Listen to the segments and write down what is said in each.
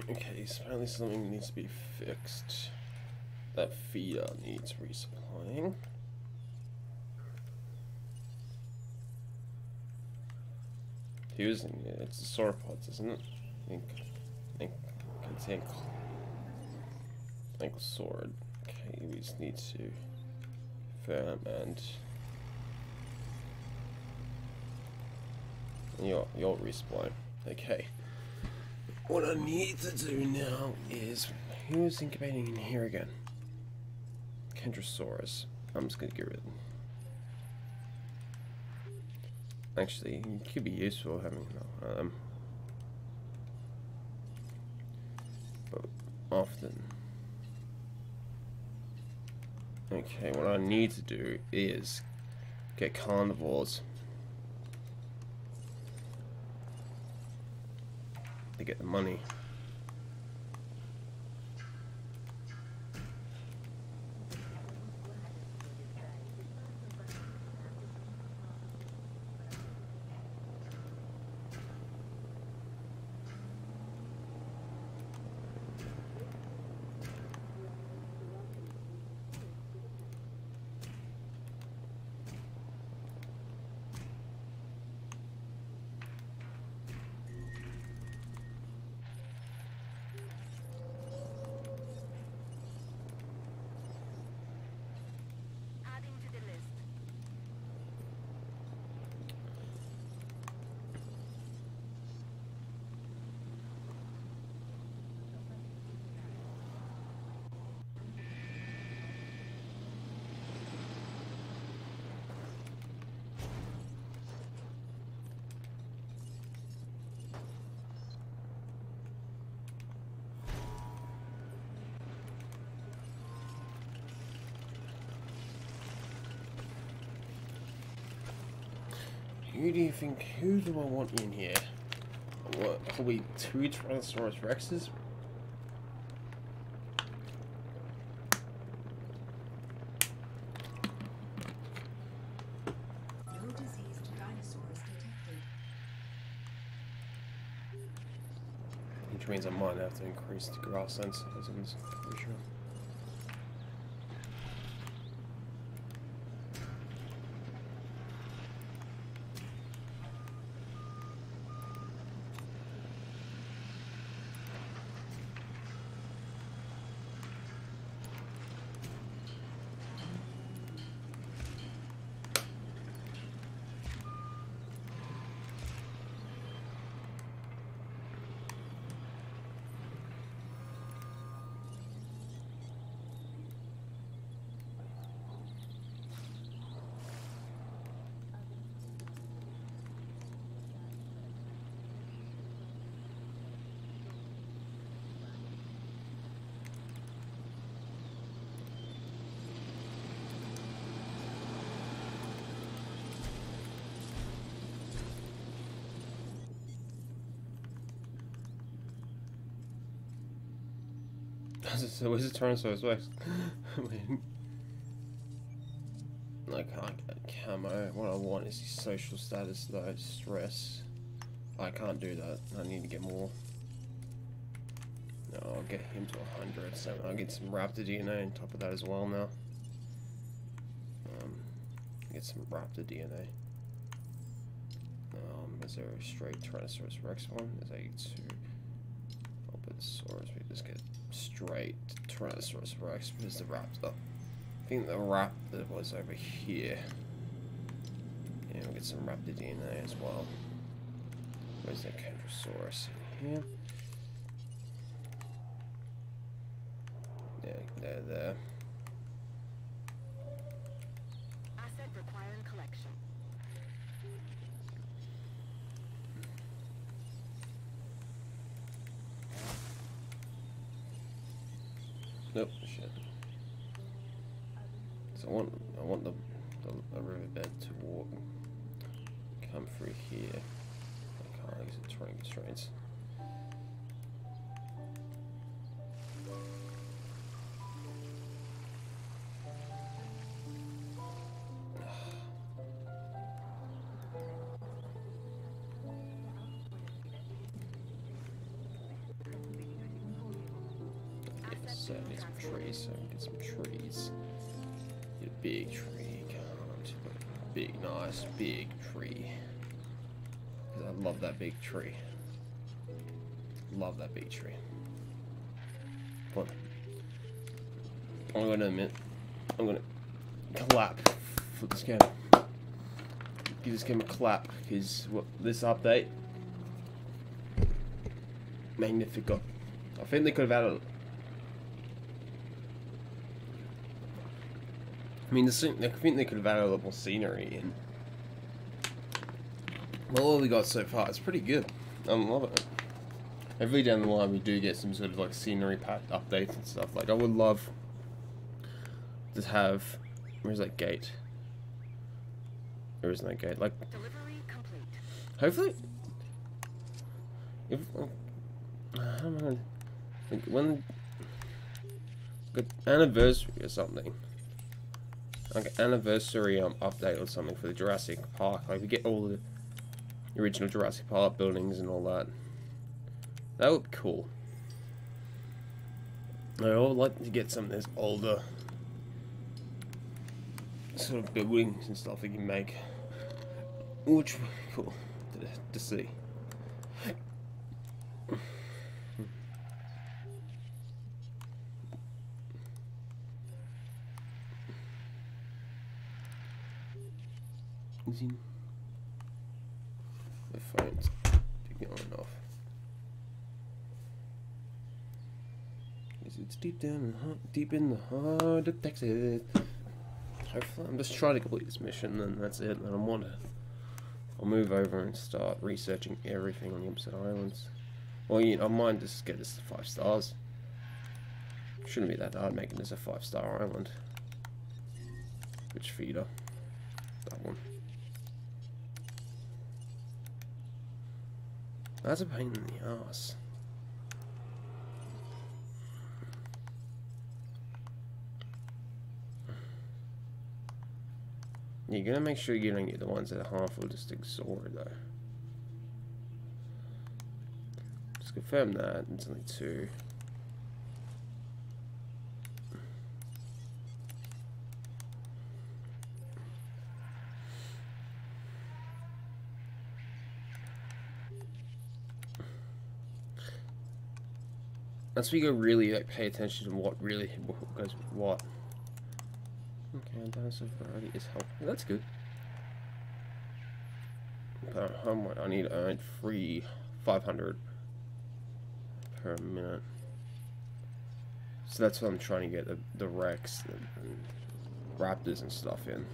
Okay, so apparently something needs to be fixed. That feeder needs resupplying. Using it, it's the sauropods, isn't it? Ankle sword. Okay, we just need to firm and you'll respawn. Okay. What I need to do now is who's incubating in here again? Kentrosaurus. I'm just gonna get rid of them. Actually, it could be useful having but often. Okay, what I need to do is get carnivores to get the money. Who do you think, who do I want in here? What, probably 2 Tyrannosaurus Rexes? No diseased dinosaurs detected. Which means I might have to increase the grass sensors, I'm pretty sure. So where's the Tyrannosaurus Rex? I mean, I can't get camo. What I want is his social status though, stress. I can't do that. I need to get more. No, I'll get him to 100, so I'll get some raptor DNA on top of that as well now. Get some raptor DNA. Is there a straight Tyrannosaurus Rex one? There's 82. Albertosaurus, we just get straight Tyrannosaurus Rex. Where's the raptor? I think the raptor was over here. Yeah, we'll get some raptor DNA as well. Where's the Kentrosaurus? In here. Yeah, there. Asset requiring collection. Nope, shit. So I want the riverbed to walk, come through here. I can't use the terrain constraints. also need some trees, so get some trees. Get a big tree, can't. Big, nice, big tree. Because I love that big tree. Love that big tree. But I'm going to admit, I'm going to clap for this game. Give this game a clap, because this update, Magnifico. I think they could have added. I mean, I think they could have added a little more scenery in. Well, all we got so far is pretty good. I'm loving it. Hopefully down the line we do get some sort of like scenery pack updates and stuff. Like I would love to have. Where's that gate? There isn't that gate. Like. Delivery complete. Hopefully. If. I don't know. Like when. Good anniversary or something. Like an anniversary update or something for the Jurassic Park. Like we get all the original Jurassic Park buildings and all that. That would be cool. I would like to get some of those older sort of buildings and stuff we can make. Which would be cool to see. The phone's going off. It's deep in the heart of Texas. Hopefully, I'm just trying to complete this mission, and that's it. And I'll move over and start researching everything on the opposite islands. Well, you know, I might just get this to 5 stars. Shouldn't be that hard making this a 5-star island. Which feeder? That one. That's a pain in the ass. You're gonna make sure you don't get the ones that are harmful, just ignore it though. Just confirm that, it's only 2. That's where you gotta really like, pay attention to what really goes with what. Okay, dinosaur variety is helpful. That's good. But how much? I need to earn 500 per minute. So that's what I'm trying to get the Rex and Raptors and stuff in.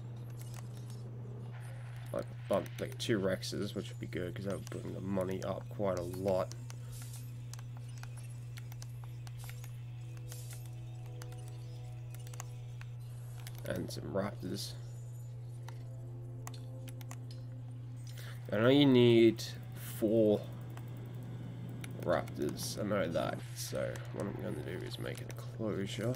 Like 2 Rexes, which would be good because that would bring the money up quite a lot. And some Raptors. I know you need 4 Raptors. I know that. So what I'm going to do is make an enclosure.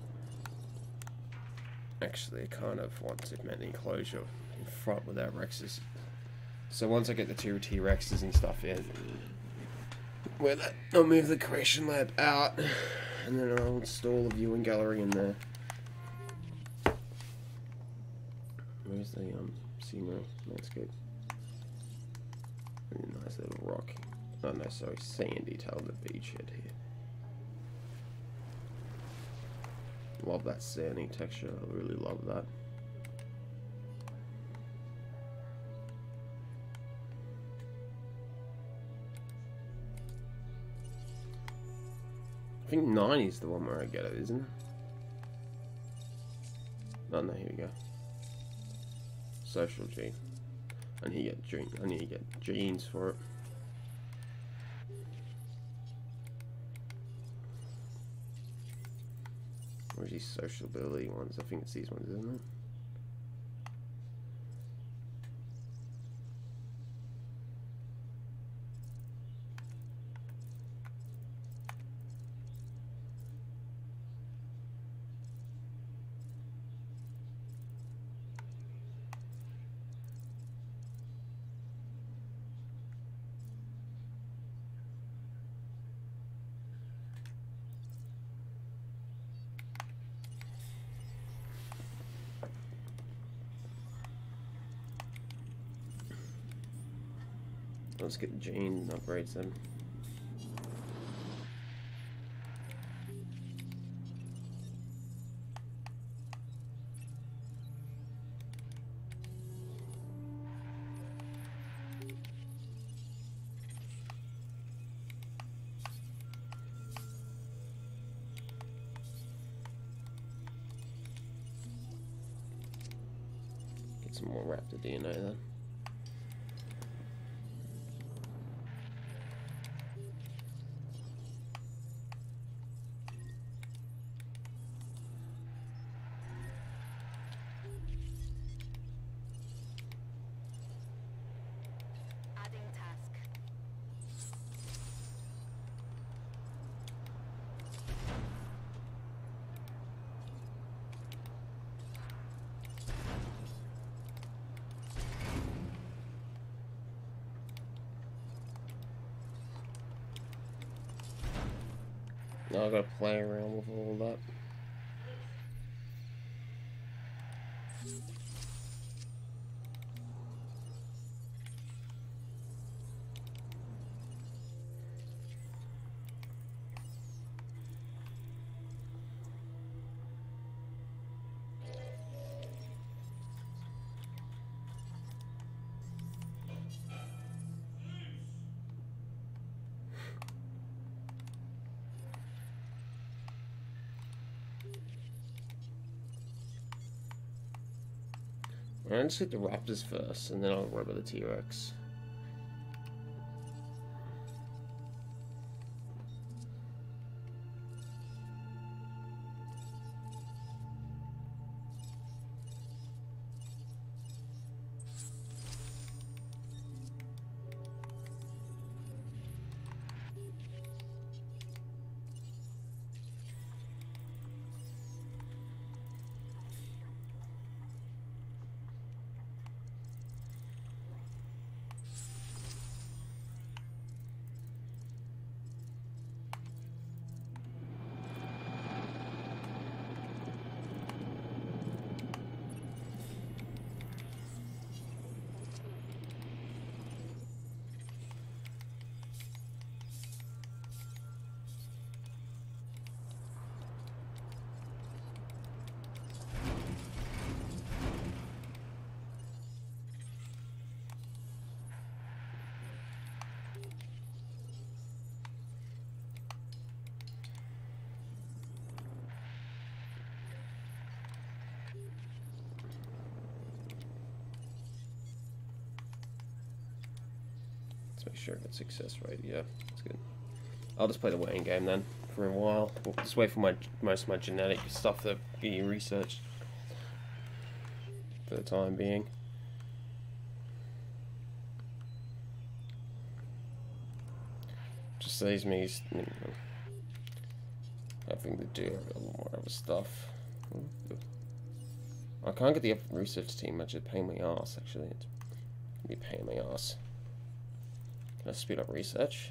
Actually, I kind of want to make the enclosure in front without Rexes. So once I get the 2 T-Rexes and stuff in, I'll move the creation lab out, and then I'll install a viewing gallery in there. Where's the scenery landscape? Really nice little rock. Oh no, sorry, sandy tail the beachhead here. Love that sandy texture. I really love that. I think 9 is the one where I get it, isn't it? Oh no, here we go. Social gene. I need to get genes for it. Where's these social ability ones? I think it's these ones, isn't it? Let's get Gene upgrades them. Get some more raptor DNA then. Adding task. Now I gotta play around with all that. Alright, let's hit the raptors first, and then I'll worry about the T-Rex. Make sure I get success rate. Yeah, that's good. I'll just play the waiting game then for a while. We'll just wait for most of my genetic stuff to be researched for the time being. Just saves me having to do a lot more other stuff. I can't get the research team much. It's a pain in my ass, actually. It's gonna be a pain in my ass. Can I speed up research?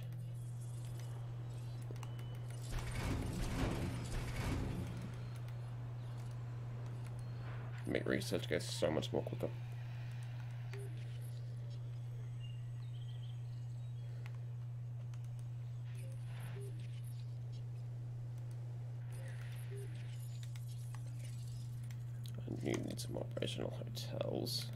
Make research go so much more quicker. I need some operational hotels.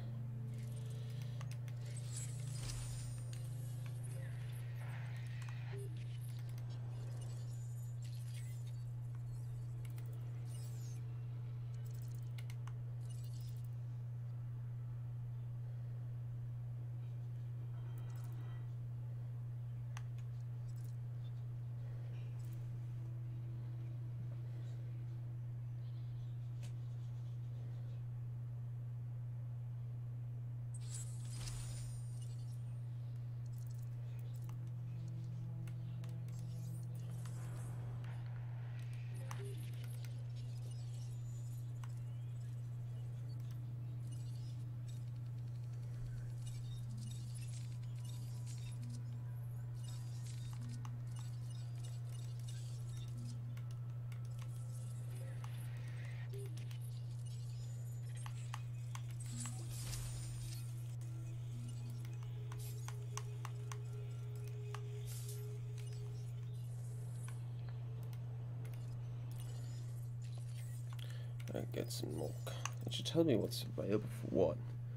I get some milk. It should tell me what's available for what.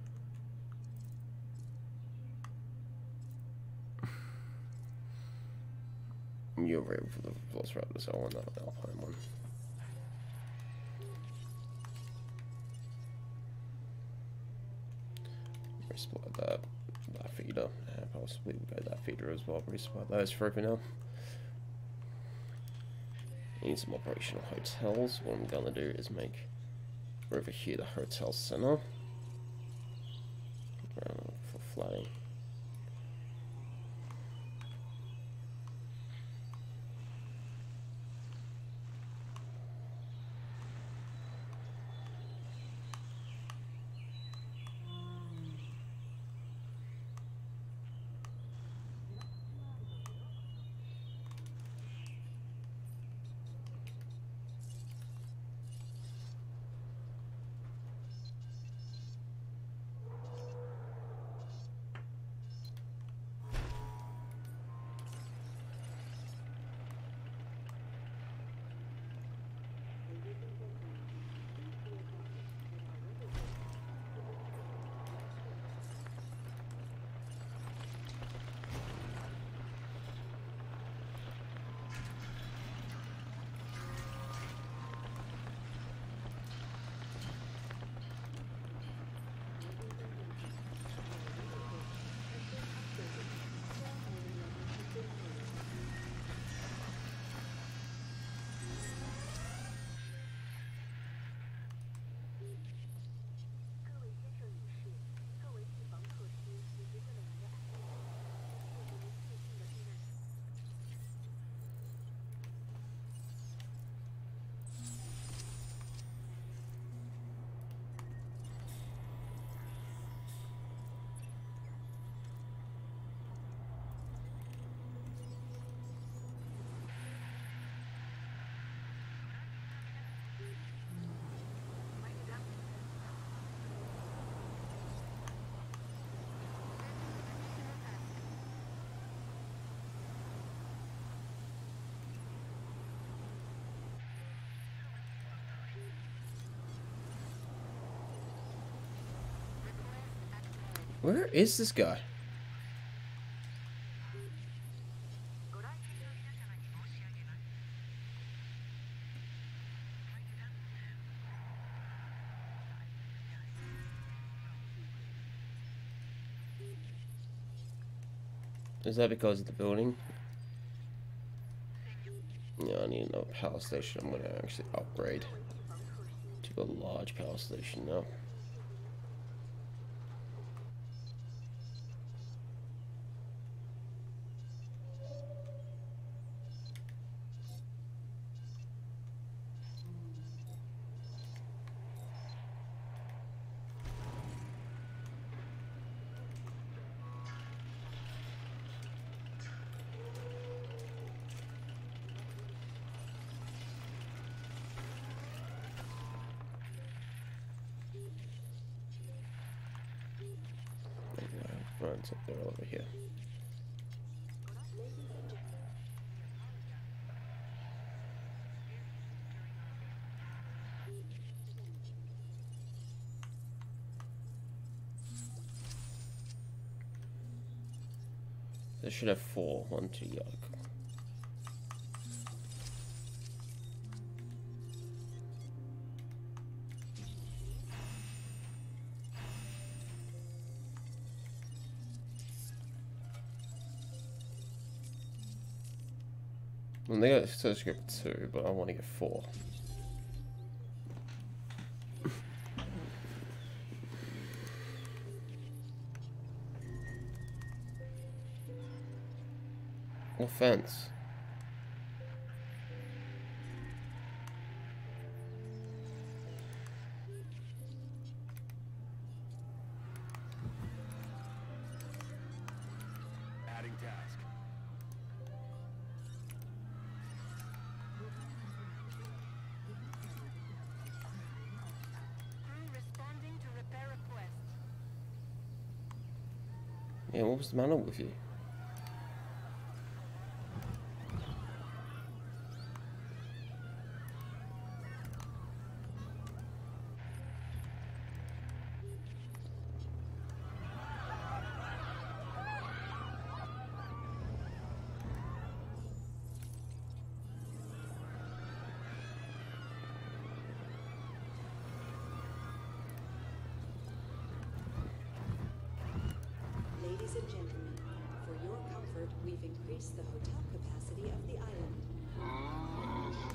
You're available for the Velociraptors. I want that Alpine one. Resupply that feeder. Possibly we'll go that feeder as well. Resupply those for over now. Need some operational hotels. What I'm gonna do is make over here the hotel center for flooding. Where is this guy? Is that because of the building? Yeah, I need another power station. I'm gonna actually upgrade to a large power station now. Runs up there over here. They should have 4. 1, 2, yuck. Well, they got search script 2, but I want to get 4. What fence? Adding task. Crew responding to repair request. Yeah, what was the matter with you? Ladies and gentlemen, for your comfort, we've increased the hotel capacity of the island.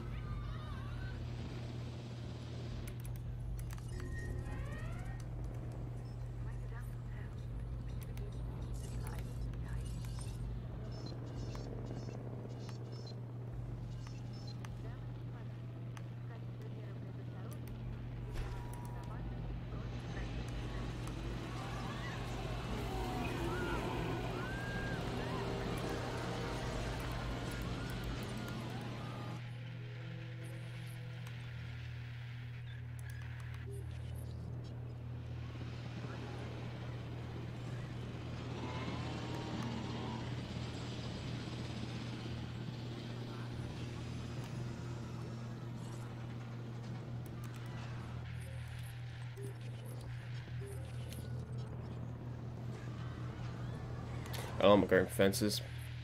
Oh, I'm going for fences.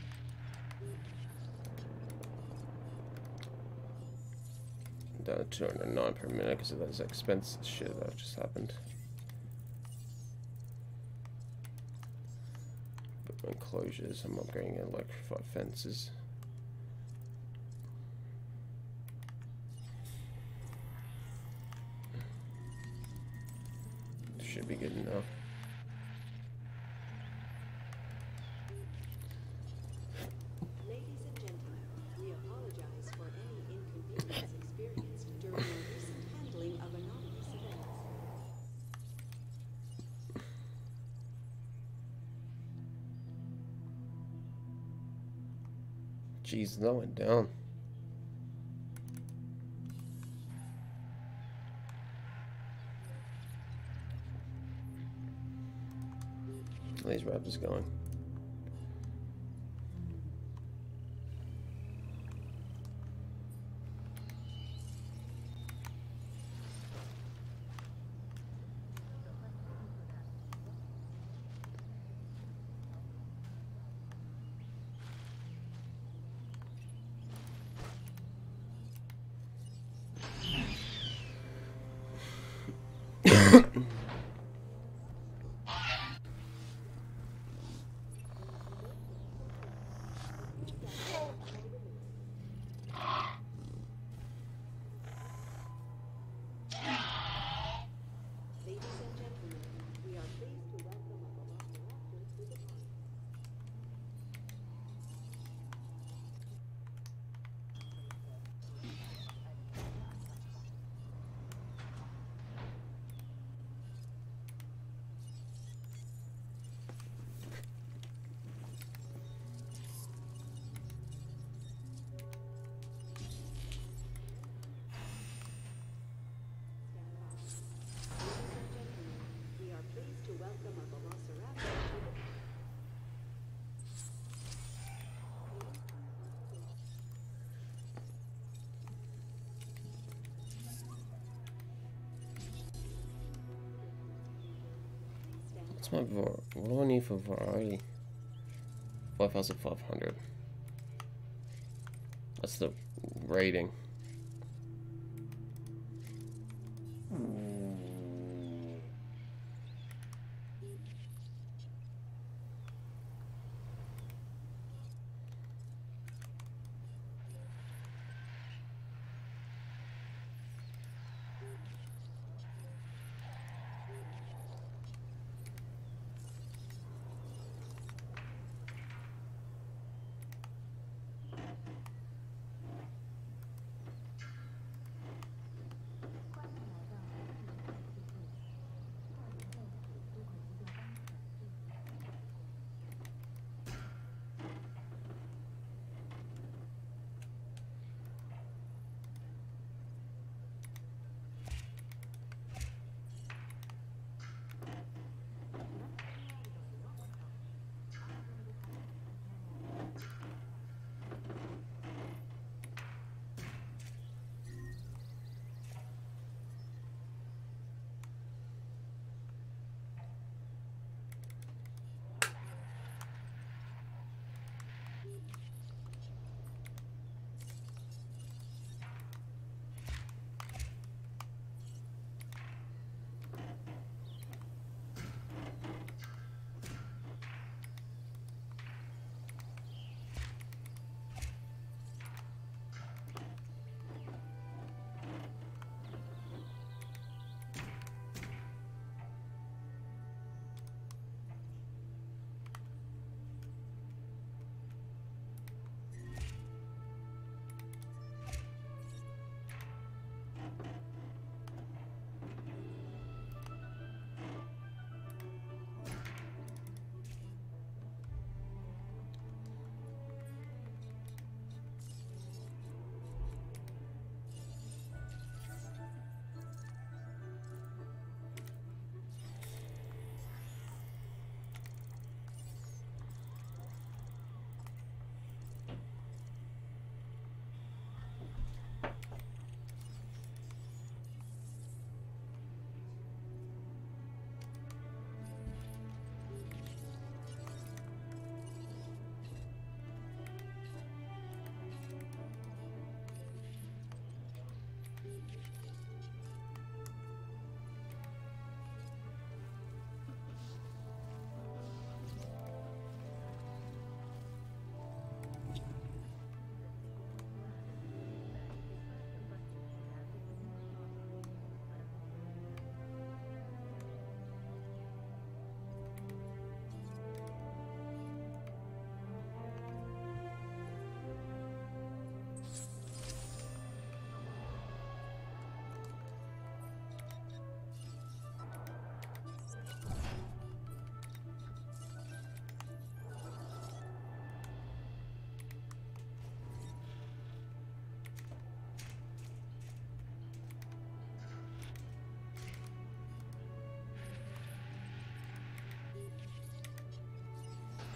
Down to 209 per minute because of those expense shit that just happened. But enclosures, I'm upgrading electrified fences. Should be good enough. Jeez, that went down. These raptors going. What's my what do I need for variety? 5,500. That's the rating.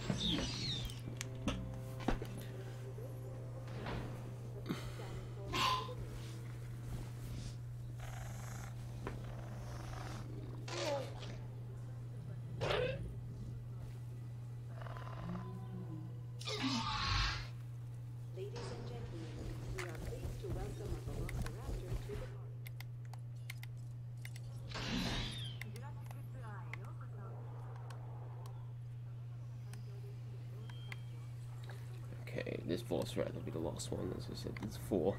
Ladies and gentlemen, we are pleased to welcome a velociraptor to the park. Okay, this velociraptor will be the last one, as I said, there's 4.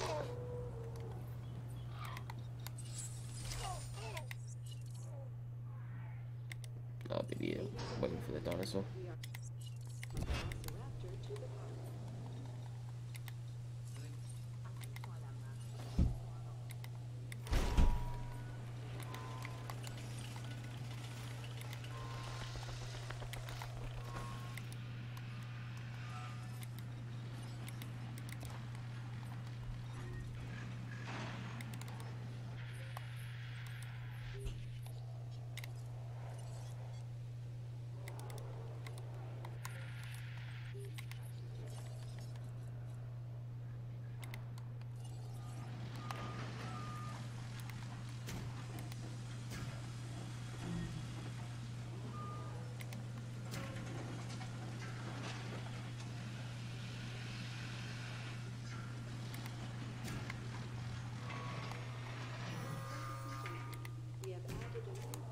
I'll be the, waiting for the dinosaur. We are a velociraptor to the park. We have added a new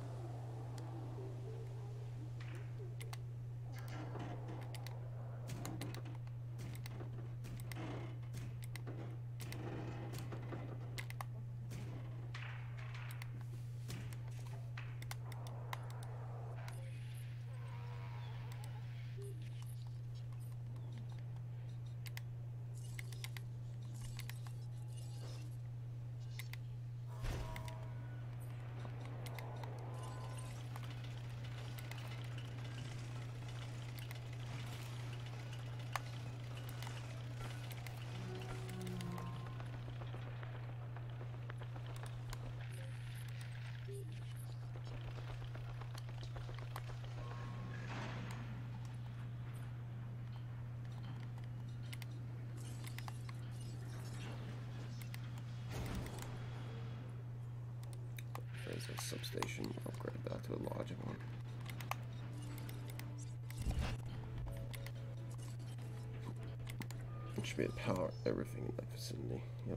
There's a substation, upgrade that to a larger one. It should be able to power everything in that vicinity. Yep.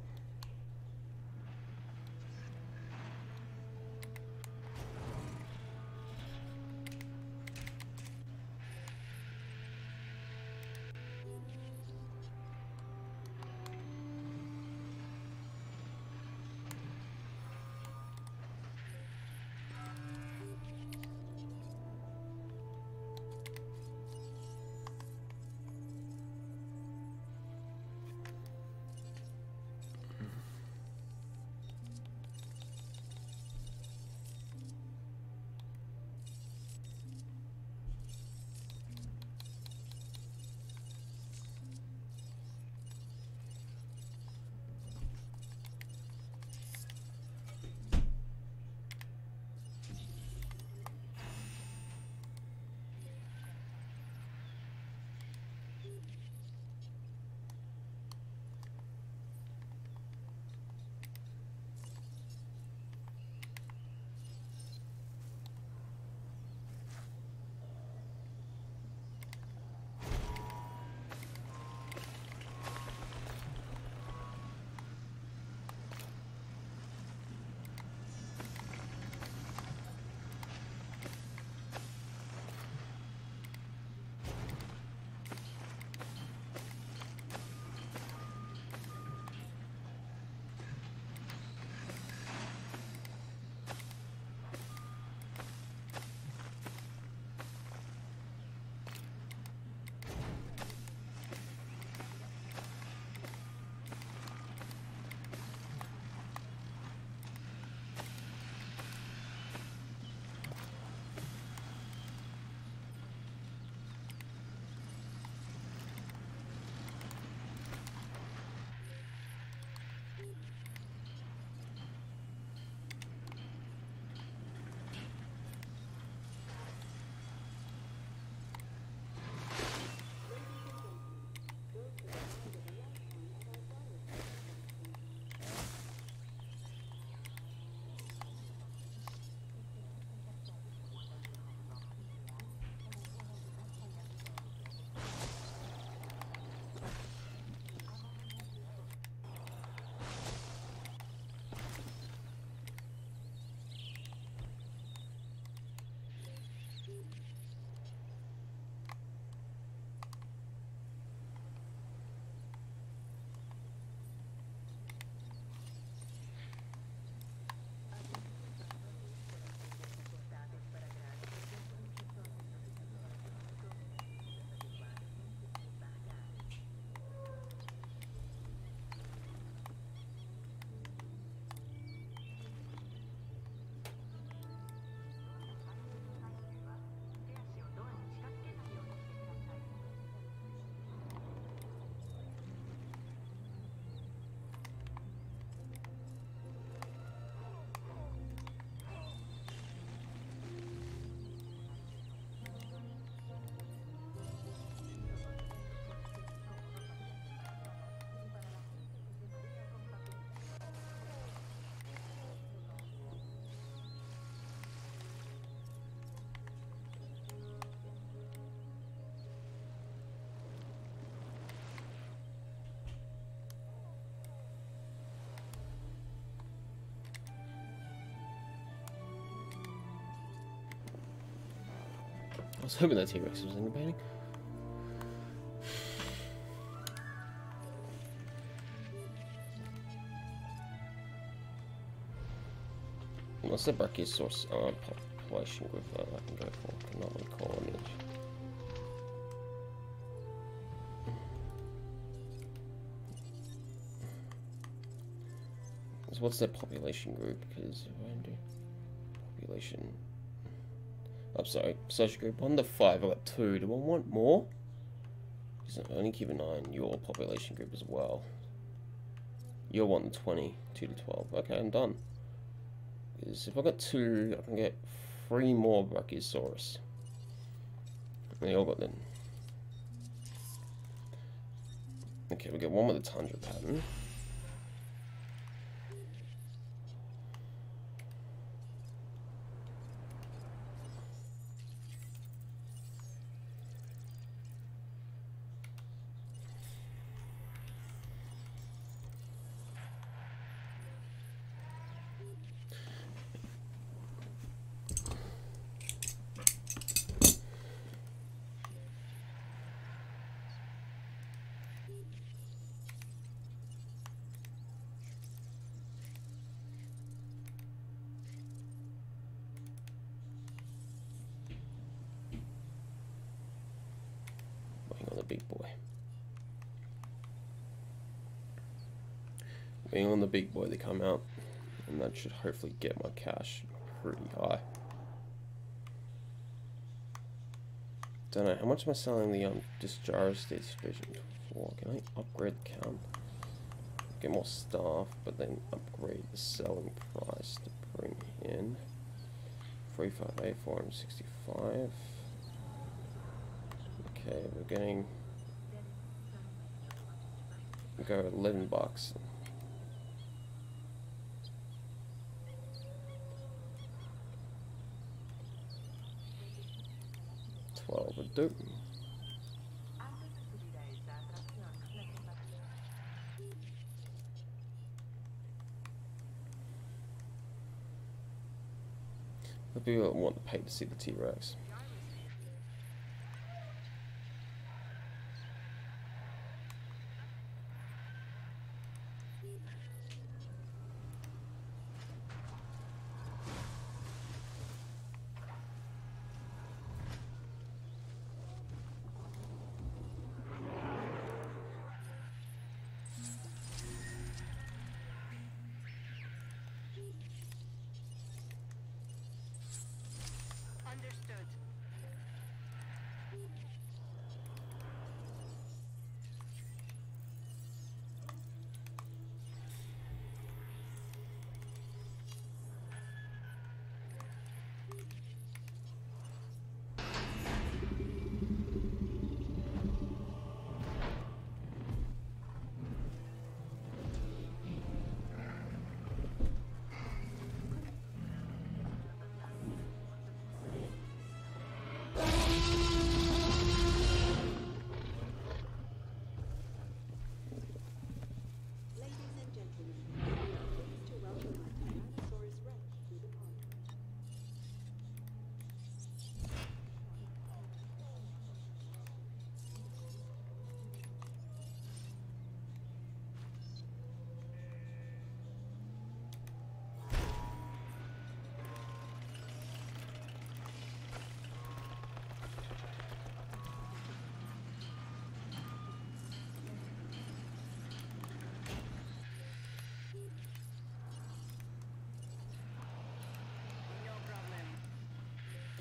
I was hoping that T-Rex was in the painting. What's the Brachiosaurus population group that I can go for? Cannot recall an image. So what's their population group? Because population. I'm sorry, social group 1 to 5. I got 2. Do I want more? Because I only keep an eye on your population group as well. You're 1 to 20, 2 to 12. Okay, I'm done. Because if I got 2, I can get 3 more Brachiosaurus. They all got them. Okay, we get 1 with a tundra pattern. Big boy. Being on the big boy, they come out, and that should hopefully get my cash pretty high. Don't know how much am I selling the Jurassic division for? Can I upgrade the count? Get more staff, but then upgrade the selling price to bring in 358, 465. Okay, we're getting. Go $11. 12 would do. The people want to pay to see the T-Rex. Understood.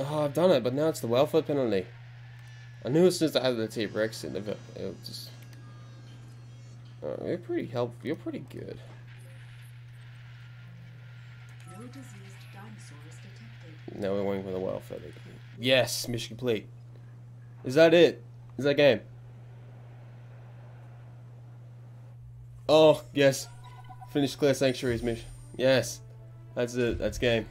Oh, I've done it, but now it's the welfare penalty. I knew as soon as I added the T-Rex in, it would just... you're pretty you're pretty good. No diseased dinosaurs detected. Now we're waiting for the welfare. Yes, mission complete. Is that it? Is that game? Oh, yes. Finish Clear Sanctuary's mission. Yes. That's it. That's game.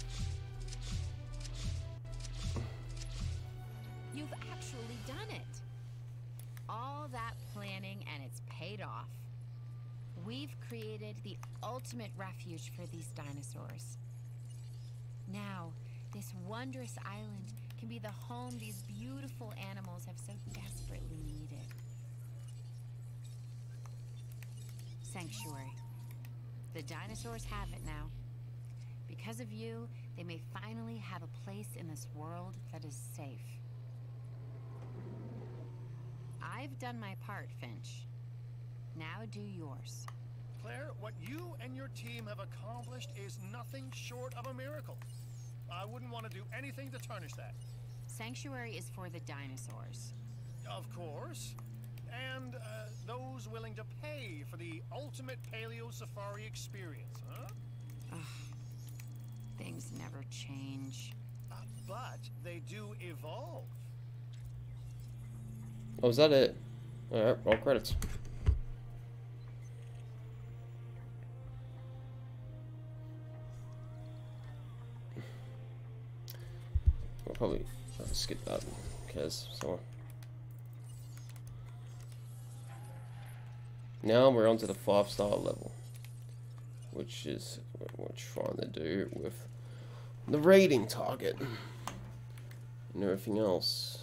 You've actually done it. All that planning and it's paid off. We've created the ultimate refuge for these dinosaurs. Now, this wondrous island can be the home these beautiful animals have so desperately needed. Sanctuary. The dinosaurs have it now. Because of you, they may finally have a place in this world that is safe. I've done my part, Finch. Now do yours. Claire, what you and your team have accomplished is nothing short of a miracle. I wouldn't want to do anything to tarnish that. Sanctuary is for the dinosaurs. Of course. And those willing to pay for the ultimate paleo safari experience, huh? Ugh. Things never change. But they do evolve. Oh, is that it? Alright, roll credits. We'll probably skip that because so. Now we're on to the 5-star level, which is what we're trying to do with the rating target and everything else.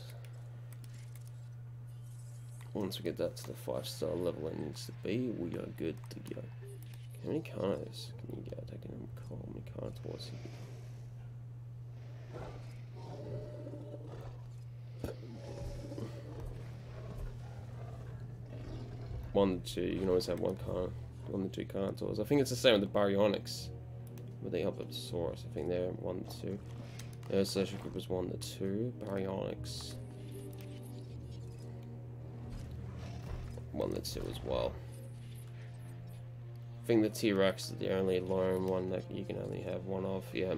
Once we get that to the 5-star level it needs to be, we are good to go. How many carnivores can you get? I can call how many carnivores you get. 1 to 2, you can always have 1 to 2 carnivores. I think it's the same with the baryonyx. But they help with the Saurus. I think they're 1 to 2. Their social group is 1 to 2. Baryonyx 1 to 2 as well. I think the T-Rex is the only lone one that you can only have 1 of, yeah.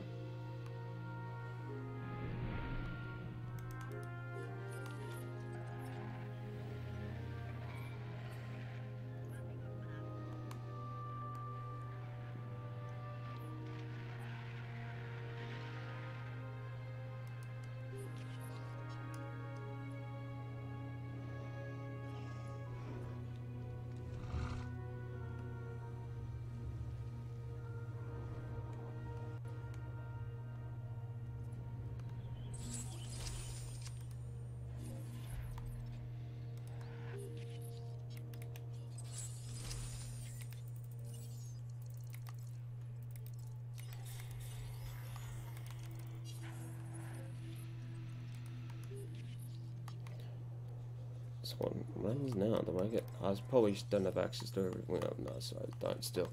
This one, levels now, do I get? I probably just don't have access to everything. Oh, no, so I don't still.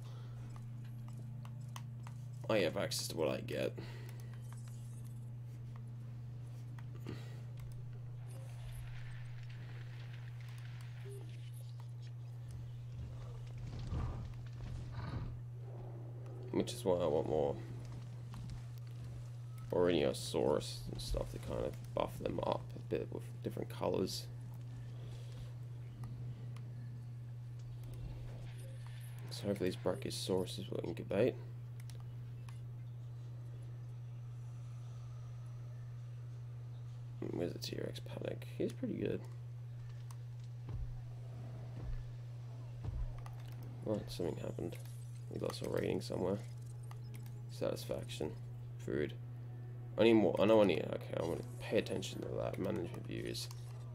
I have access to what I get. Which is why I want more Orinosaurus and stuff to kind of buff them up a bit with different colors. So hopefully these Brachiosauruses will incubate. Where's the T-Rex Panic? He's pretty good. Right, something happened. We lost our rating somewhere. Satisfaction. Food. I need more. I know I need. Okay, I'm gonna pay attention to that. Management views.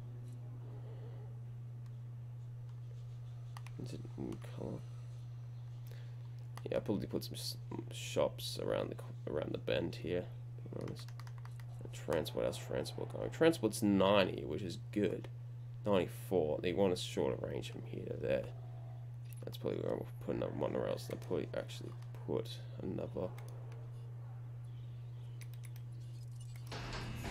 Is it in color? Yeah, I probably put some shops around the bend here. To be honest. Transport, how's transport going? Transport's 90, which is good. 94. They want a shorter range from here to there. That's probably where I'm putting up monorails. I'll probably actually put another.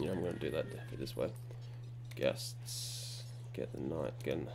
Yeah, I'm gonna do that this way. Guests, get the night gun.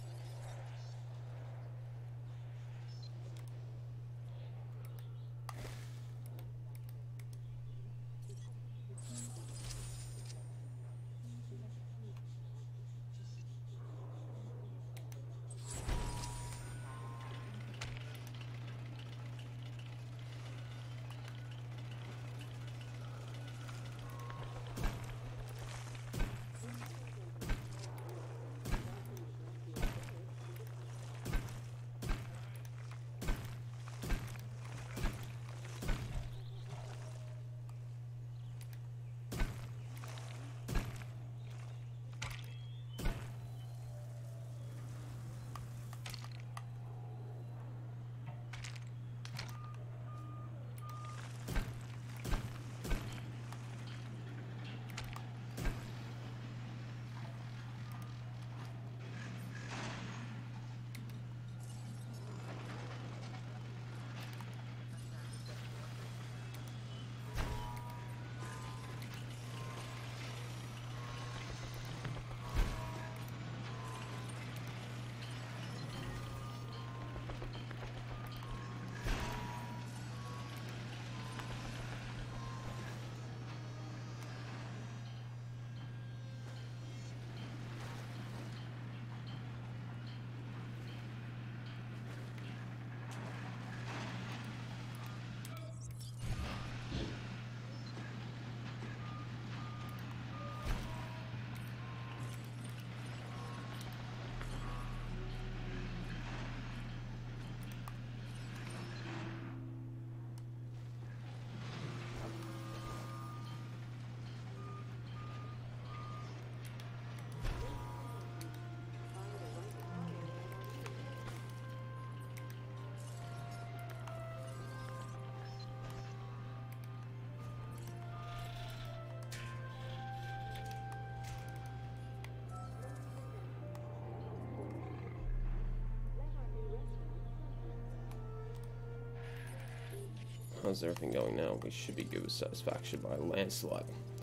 How's everything going now? We should be good with satisfaction by a landslide.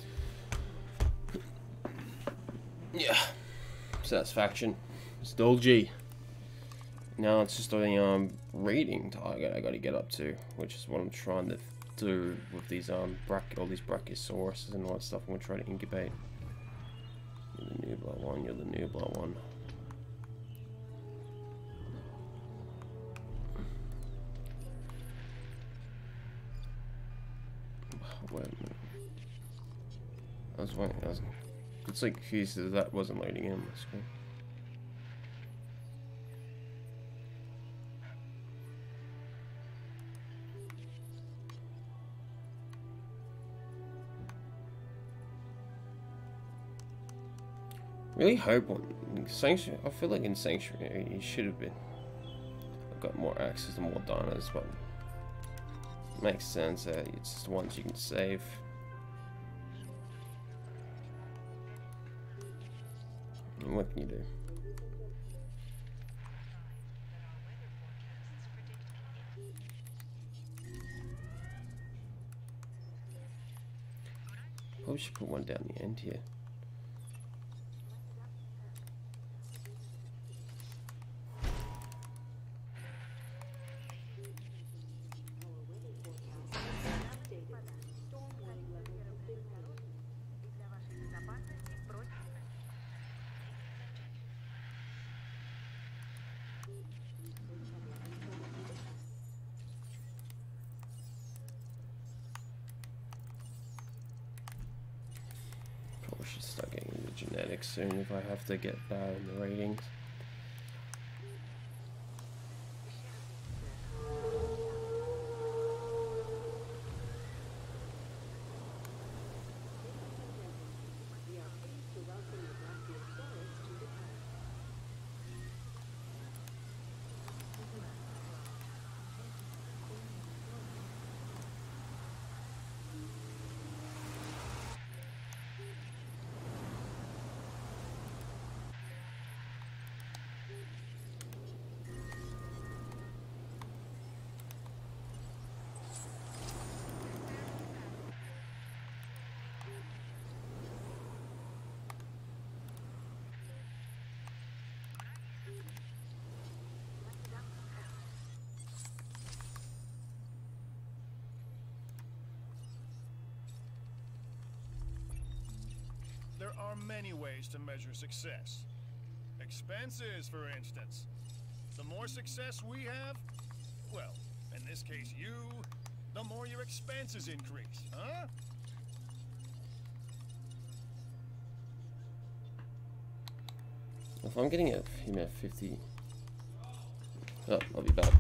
Yeah, satisfaction. Still G. Now it's just a rating target I gotta get up to, which is what I'm trying to do with these all these brachiosauruses and all that stuff. I'm gonna try to incubate. You're the Nublar one. You're the Nublar one. Wait a minute. I was waiting. It's like that wasn't loading in my screen. Really hope on Sanctuary. I feel like in Sanctuary you should have been. I've got more access to more dinos, but it makes sense. It's just the ones you can save. And what can you do? Probably should put one down the end here. Should start getting into genetics soon if I have to get bad in the ratings. are many ways to measure success. Expenses, for instance. The more success we have, well, in this case you, the more your expenses increase, huh? If I'm getting a him at 50. Oh, I'll be back.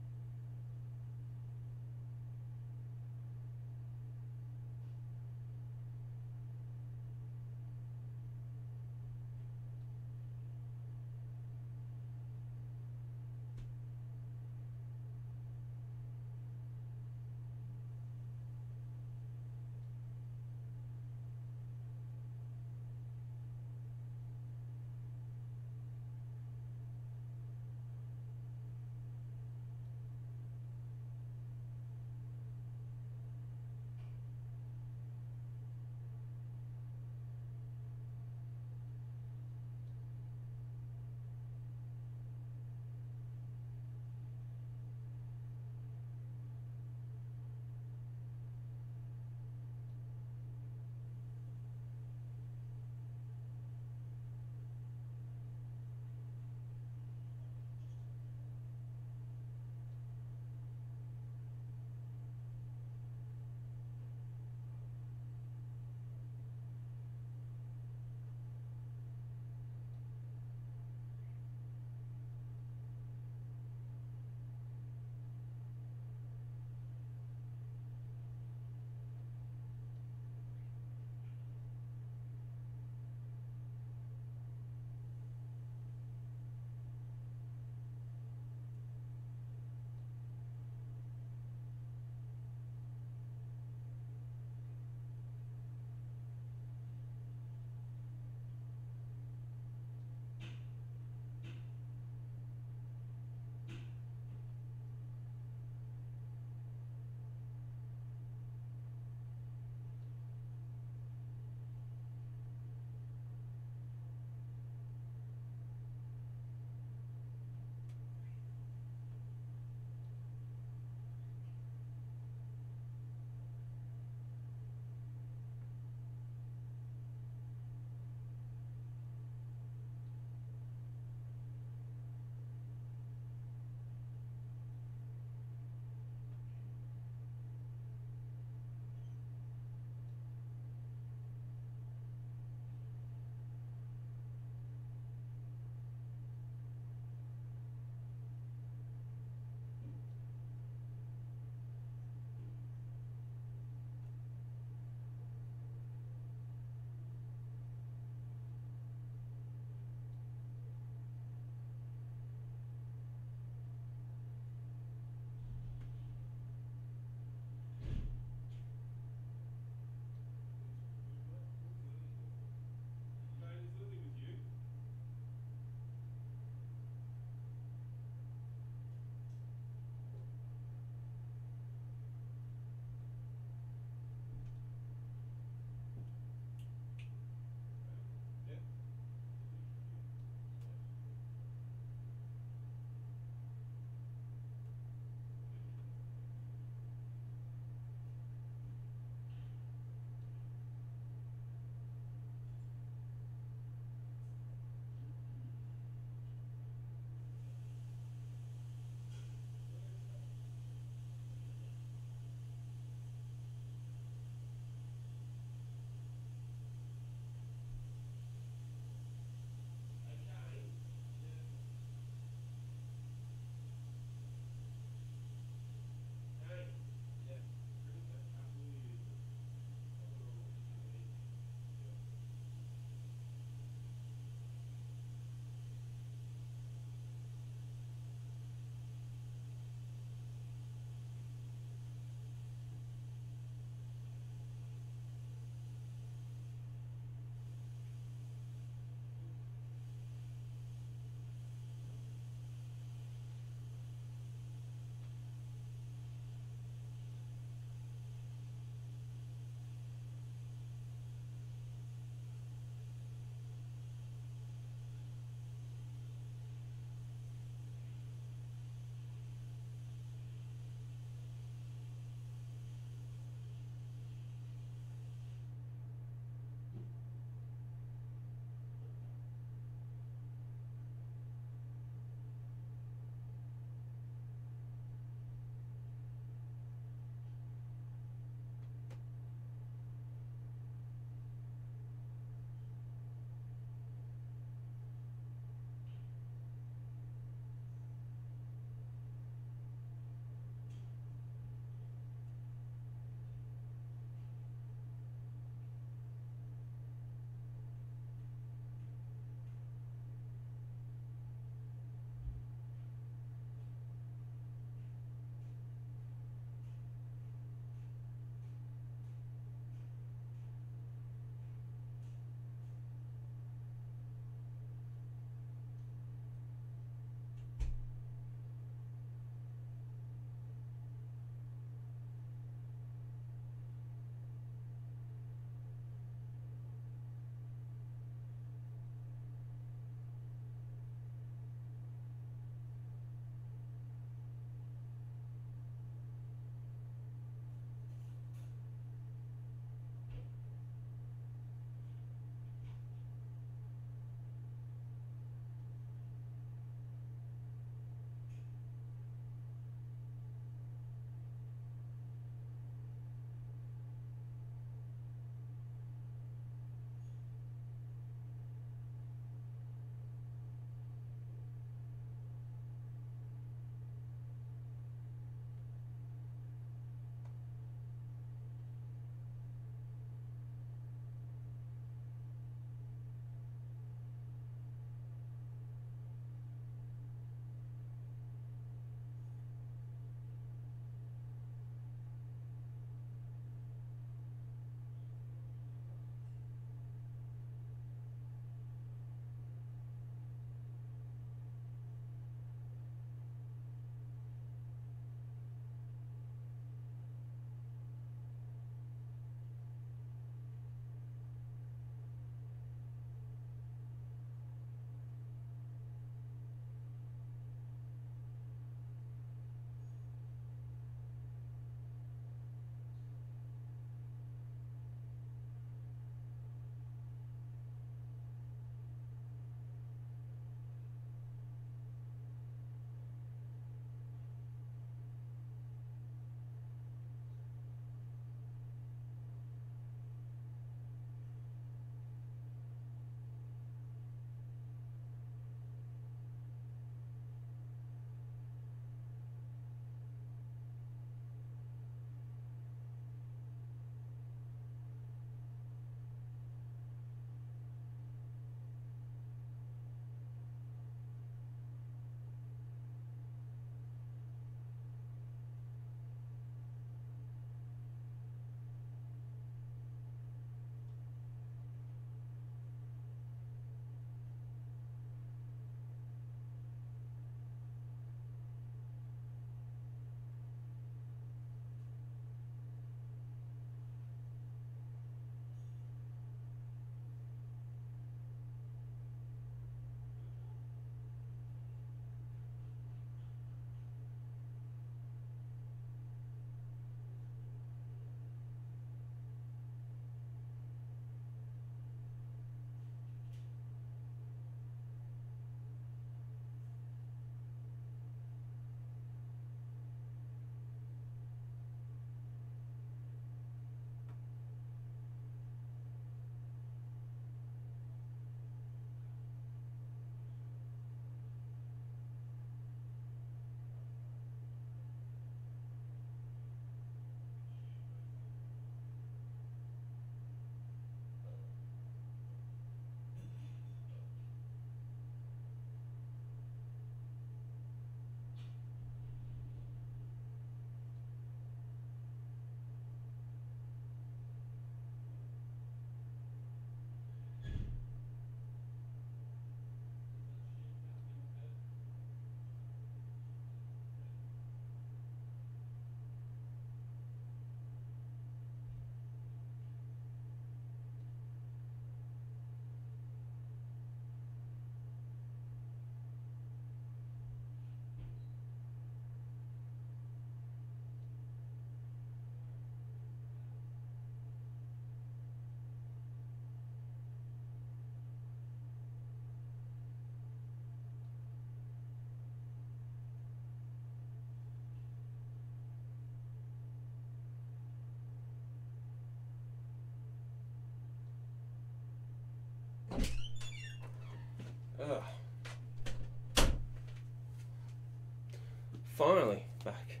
Finally, back.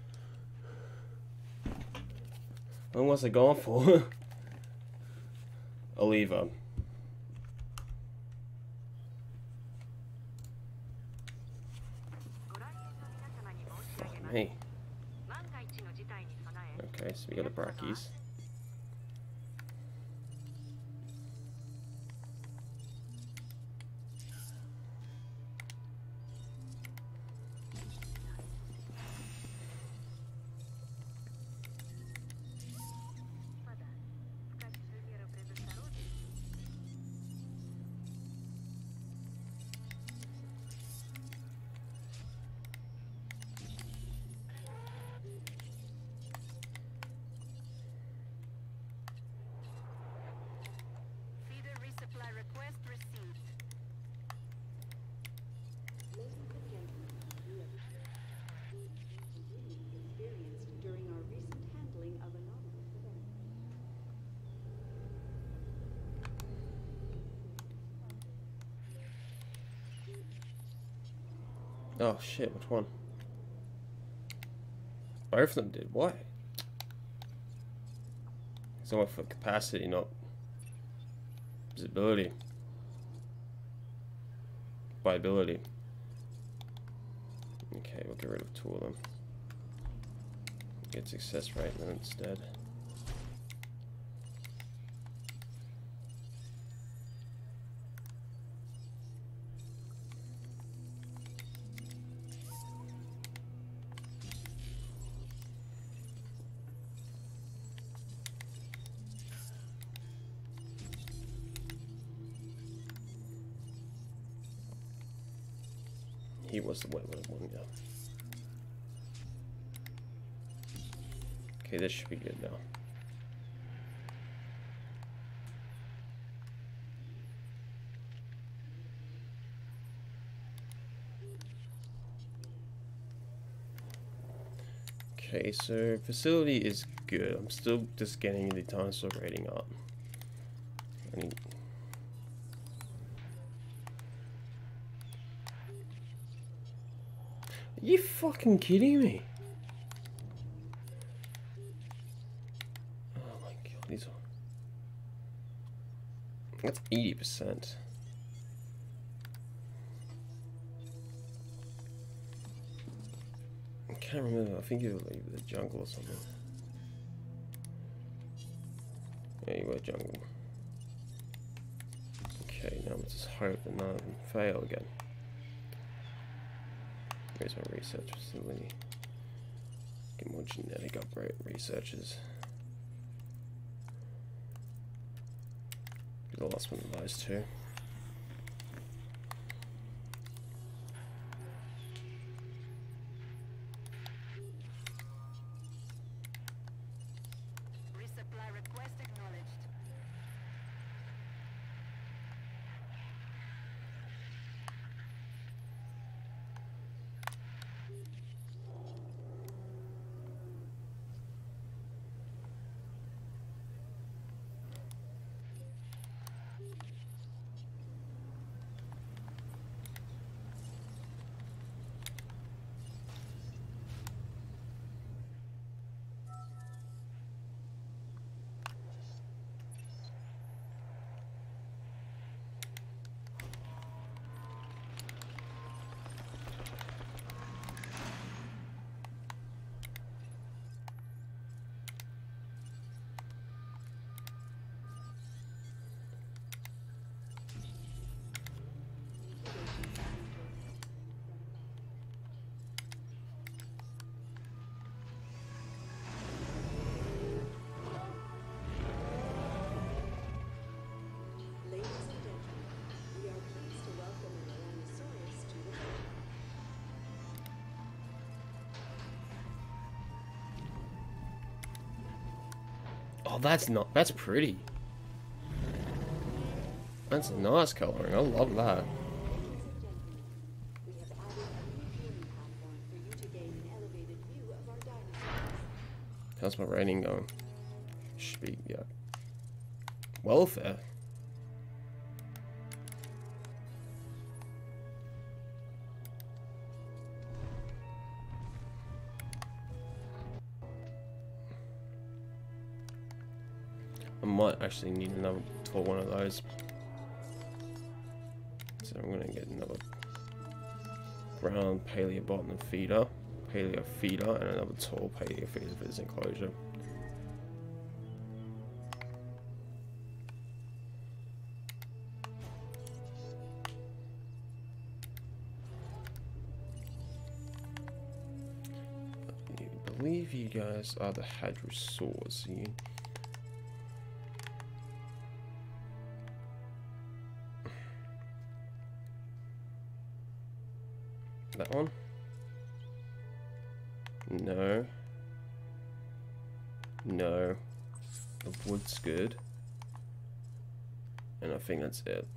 How long was I gone for? I'll leave her. Fuck me. Okay, so we got the brackies. Oh shit, which one? Both of them did. Why? It's only for capacity, not visibility. Viability. Okay, we'll get rid of two of them. Get success rate then instead. He was the wet one, yeah. Okay, this should be good now. Okay, so facility is good. I'm still just getting the dinosaur rating up. I need... Are you fucking kidding me? Oh my god, these are... That's 80%. I can't remember, I think you were like the jungle or something. Yeah, you were jungle. Okay, now let's just hope that none of them fail again. Here's my research facility. Get more genetic upgrade researchers. Be the last one of those two. Resupply request acknowledged. Oh, that's pretty. That's nice coloring. I love that. We have added a new viewing platform for you to gain an elevated view of our dinosaurs. How's my rating going? Should be, yeah. Welfare. actually need another for one of those. So I'm gonna get another brown paleobotanum feeder, paleo feeder, and another tall paleo feeder for this enclosure. I believe you guys are the hadrosaurs. You that one? No. No. The wood's good. And I think that's it.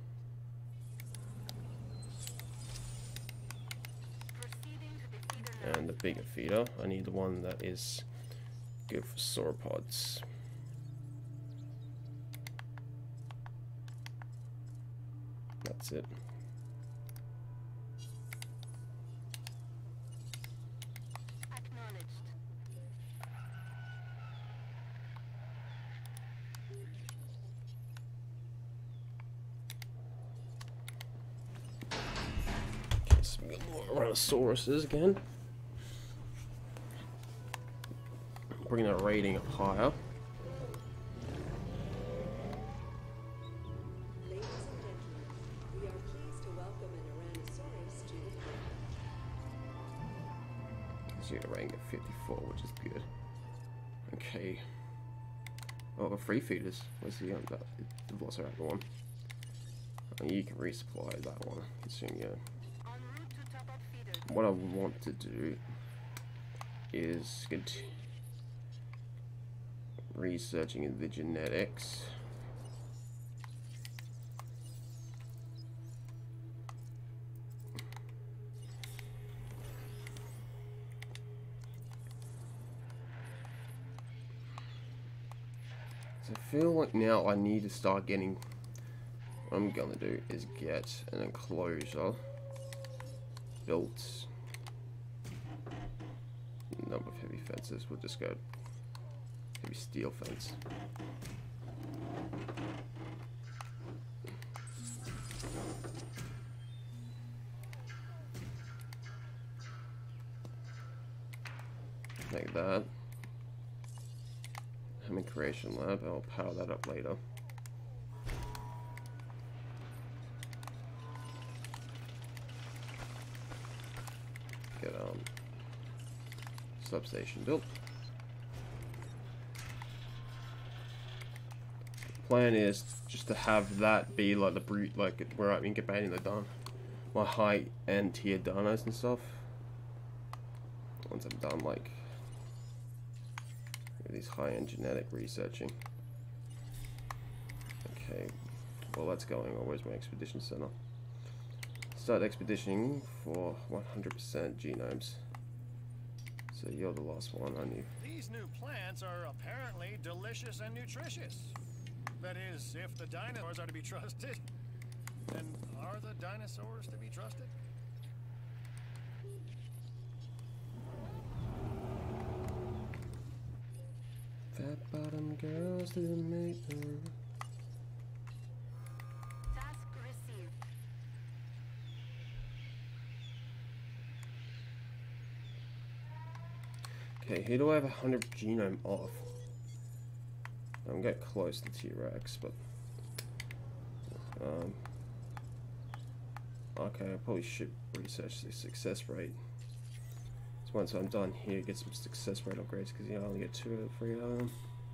And the bigger feeder. I need the one that is good for sauropods. That's it. Okay, so we got more Tyrannosauruses again. Bring that rating up higher. Ladies and gentlemen, we are pleased to welcome an Tyrannosaurus to the park. So you got a rating of 54, which is good. Okay. Oh, the free feeders. Where's the Velociraptor one? Oh, you can resupply that one. Consume, yeah. What I want to do is continue researching in the genetics. So I feel like now I need to start getting, what I'm gonna do is get an enclosure built. Number of heavy fences, we'll just go heavy steel fence. Like that. Human creation lab, I'll power that up later. Get substation built. Plan is just to have that be like the brute, like where I'm incubating the done my high end tier dinos and stuff. Once I'm done like these high end genetic researching. Okay, well that's going on. Where's my expedition center? Start expeditioning for 100% genomes. So you're the last one, aren't you? These new plants are apparently delicious and nutritious. That is, if the dinosaurs are to be trusted. And are the dinosaurs to be trusted? Fat bottom girls didn't make the... Task received. Okay, who do I have 100 genome off? I'm getting close to T-Rex, but okay, I probably should research the success rate. So once I'm done here, get some success rate upgrades because you only get 2 of the 3 of them.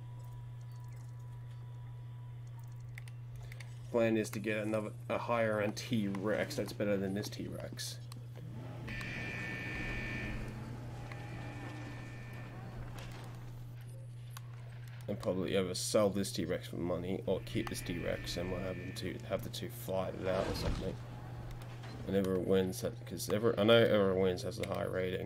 Plan is to get a higher end T-Rex that's better than this T-Rex. And probably either sell this T-Rex for money or keep this T-Rex and we'll have them to have the two fight it out or something. Whenever it wins, because I know whoever wins has a high rating.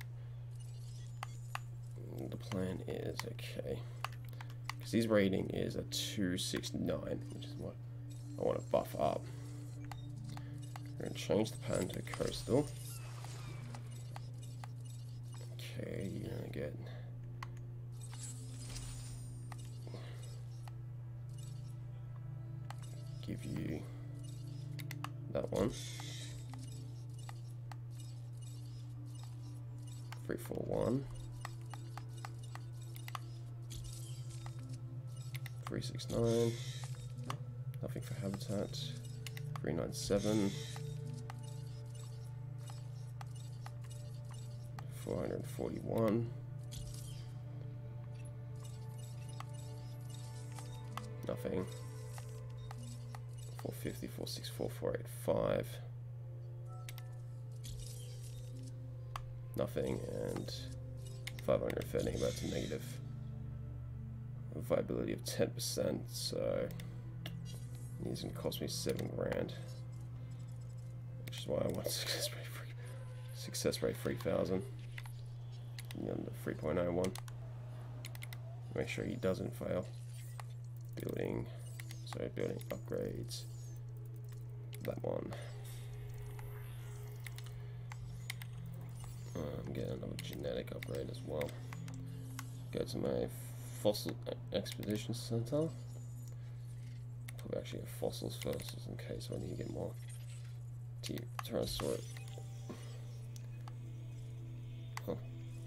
And the plan is okay, because his rating is a 269, which is what I want to buff up. We're going to change the pattern to coastal. Okay, you're going to get give you that one. 341. 369. Nothing for habitat. 397. 441. Nothing. 450, 464, 485. Nothing, and 513, that's a negative viability of 10%, so it's going to cost me 7 grand, which is why I want success rate 3000 and the 3.01. Make sure he doesn't fail. Building upgrades, that one. I'm getting another genetic upgrade as well. Go to my fossil expedition center. Probably actually get fossils first, just in case I need to get more Tyrannosaurus. Oh.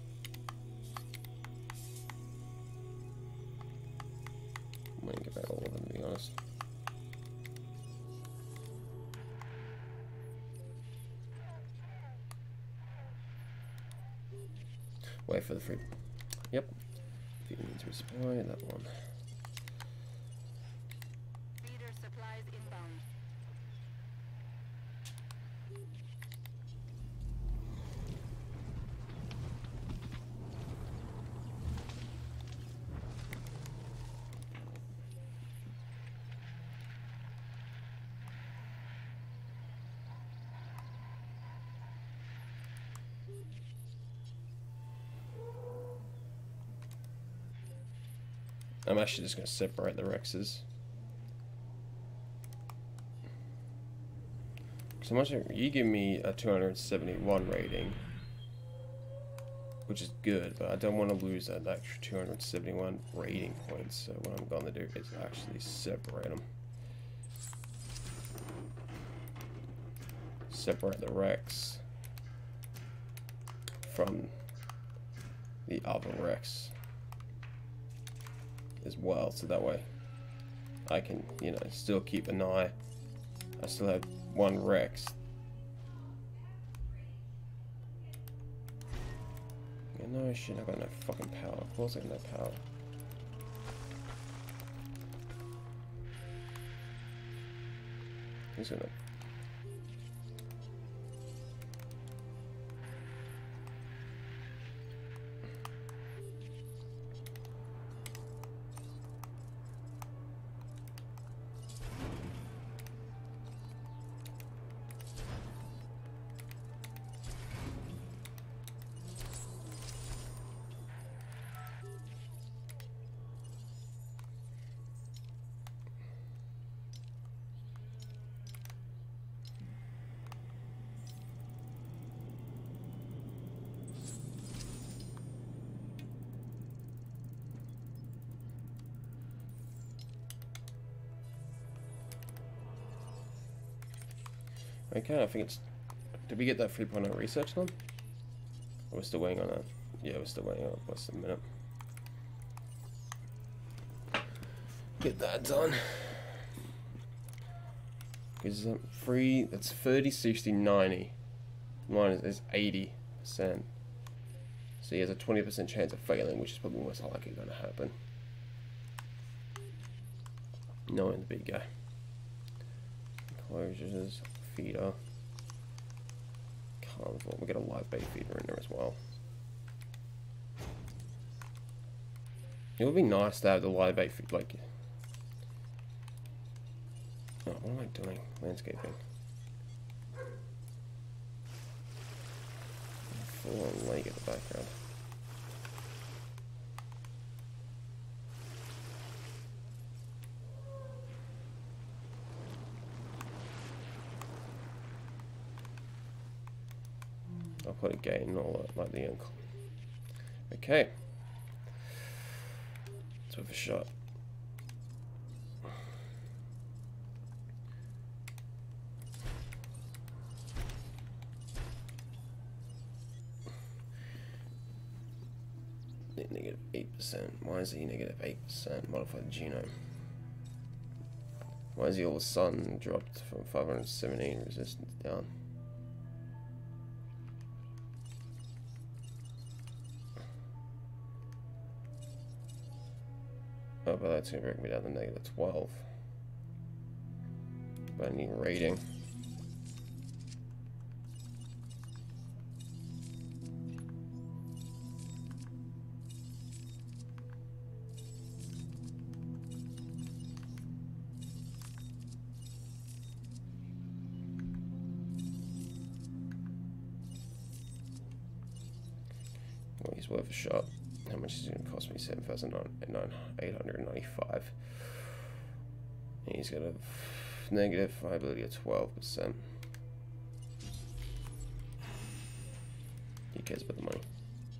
I might get back all of them, to be honest. Wait for the free. Yep. If you need to supply that one. Feeder supplies inbound. I'm actually just going to separate the Rexes. So much you give me a 271 rating, which is good, but I don't want to lose that extra 271 rating points. So what I'm going to do is actually separate them. Separate the Rex from the other Rex as well, so that way I can, you know, still keep an eye. I still have one Rex. Yeah, no shit, I got no fucking power. Of course I got no power. Who's gonna... Okay, I think it's... Did we get that 3.0 research done? Or we're still waiting on that? Yeah, we're still waiting on it. What's a minute? Get that done. Because free, that's 30, 60, 90. Mine is 80%. So he has a 20% chance of failing, which is probably most likely going to happen. Knowing the big guy. Enclosures. Feeder. Carnivore. We get a live bait feeder in there as well. It would be nice to have the live bait feed, like... Oh, what am I doing? Landscaping. Full on lake at the background. I'll put a gate and all that, like the uncle. Okay. Let's have a shot. Negative 8%. Why is he negative 8%? Modified genome. Why is he all of a sudden dropped from 517 resistance down? Oh, but that's going to bring me down to negative 12. But I need rating. Well, he's worth a shot. How much is it going to cost me? 7,895. He's got a negative viability of 12%. He cares about the money.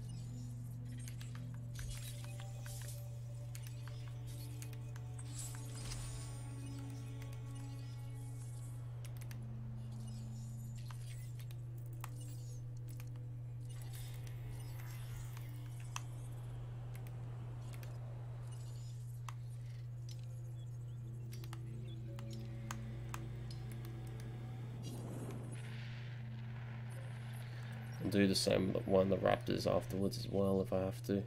I'll do the same one, the Raptors afterwards as well if I have to.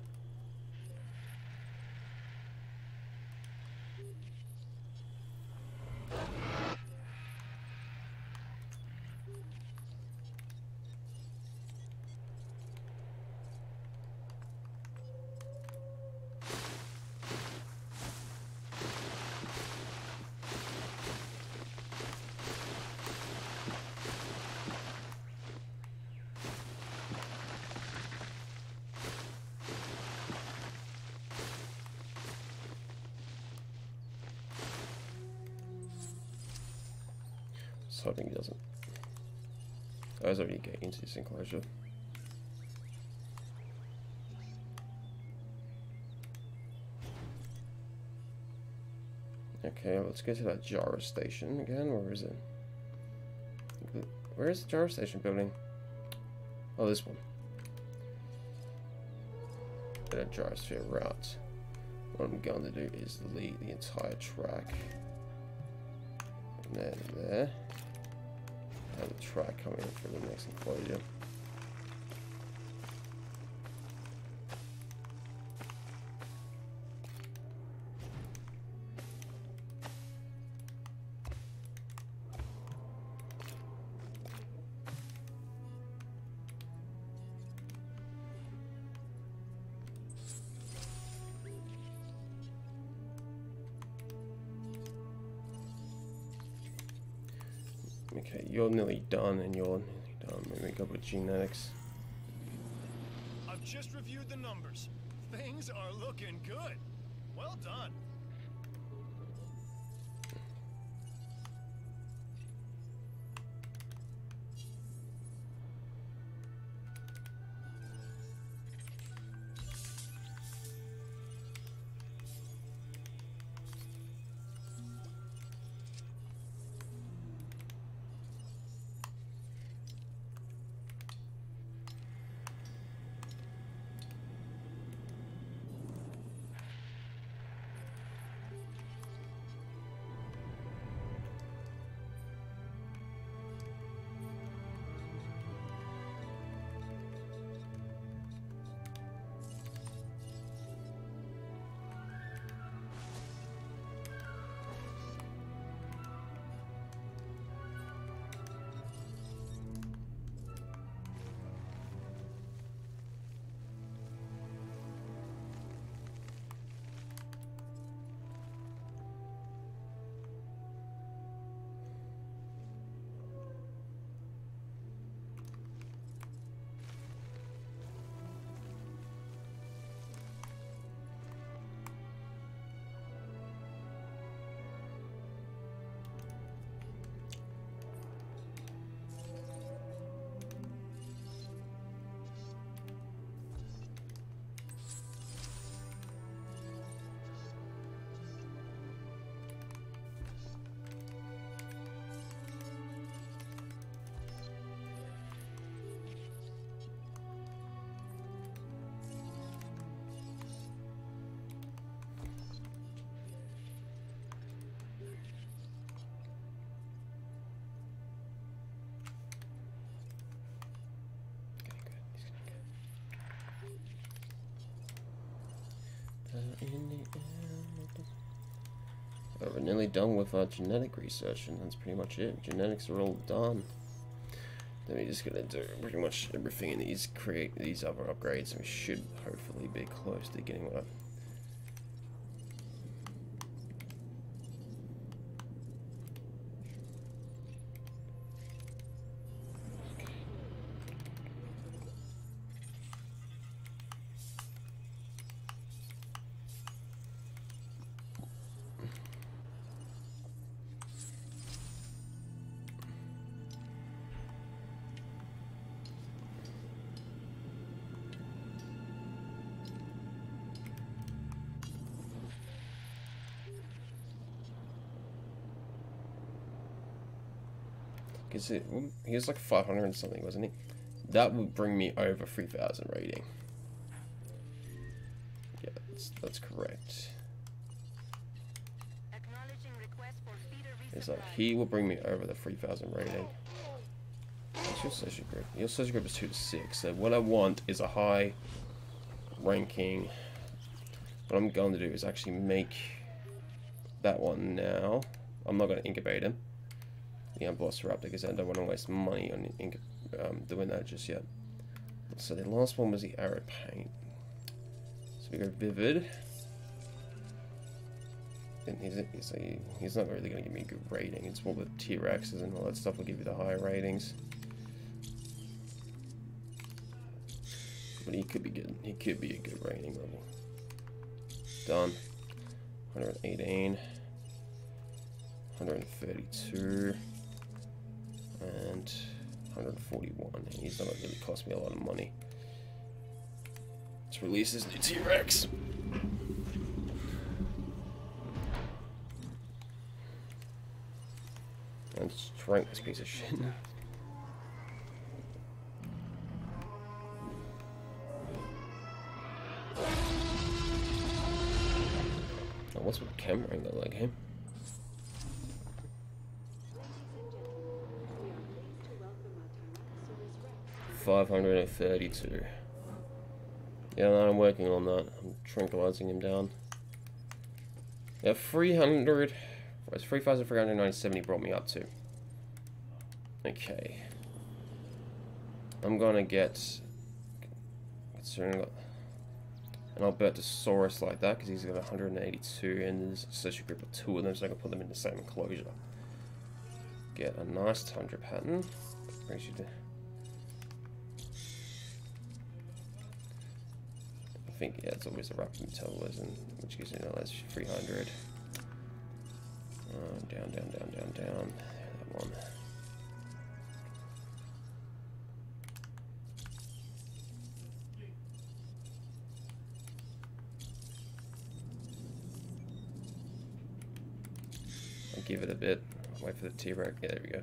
Hoping he doesn't. I was already getting into this enclosure. Okay, let's get to that gyro station again. Where is it? Where is the gyro station building? Oh, this one. Get a gyrosphere route. What I'm going to do is delete the entire track. And then there. Have the track coming in for the next enclosure. Okay, you're nearly done, and you're nearly done. Maybe go with genetics. I've just reviewed the numbers. Things are looking good. Well done. We're nearly done with our genetic research, and that's pretty much it. Genetics are all done. Then we're just gonna do pretty much everything in these, create these other upgrades, and we should hopefully be close to getting one. Because he was like 500 and something, wasn't he? That would bring me over 3,000 rating. Yeah, that's correct. It's like he will bring me over the 3,000 rating. What's your social group? Your social group is 2 to 6. So what I want is a high ranking. What I'm going to do is actually make that one now. I'm not going to incubate him. The Velociraptor, because I don't want to waste money on doing that just yet. So the last one was the arrow paint. So we go vivid. And he's not really going to give me a good rating. It's more the T-Rexes and all that stuff will give you the higher ratings. But he could be good. He could be a good rating level. Done. 118. 132. And 141. And he's not going to really cost me a lot of money. Let's release this new T-Rex. And strength this piece of shit. Oh, what's with camera angle like him? $532. Yeah, no, I'm working on that. I'm tranquilizing him down. Yeah, 300. It's 3,397 he brought me up to. Okay. I'm gonna get. And Albertosaurus like that because he's got 182 and there's a social group of 2 of them, so I can put them in the same enclosure. Get a nice tundra pattern. Brings you to. I think, yeah, it's always a rapid metabolism, which gives you that's 300. Down. That one. I'll give it a bit. Wait for the T-Rex. Yeah, there we go.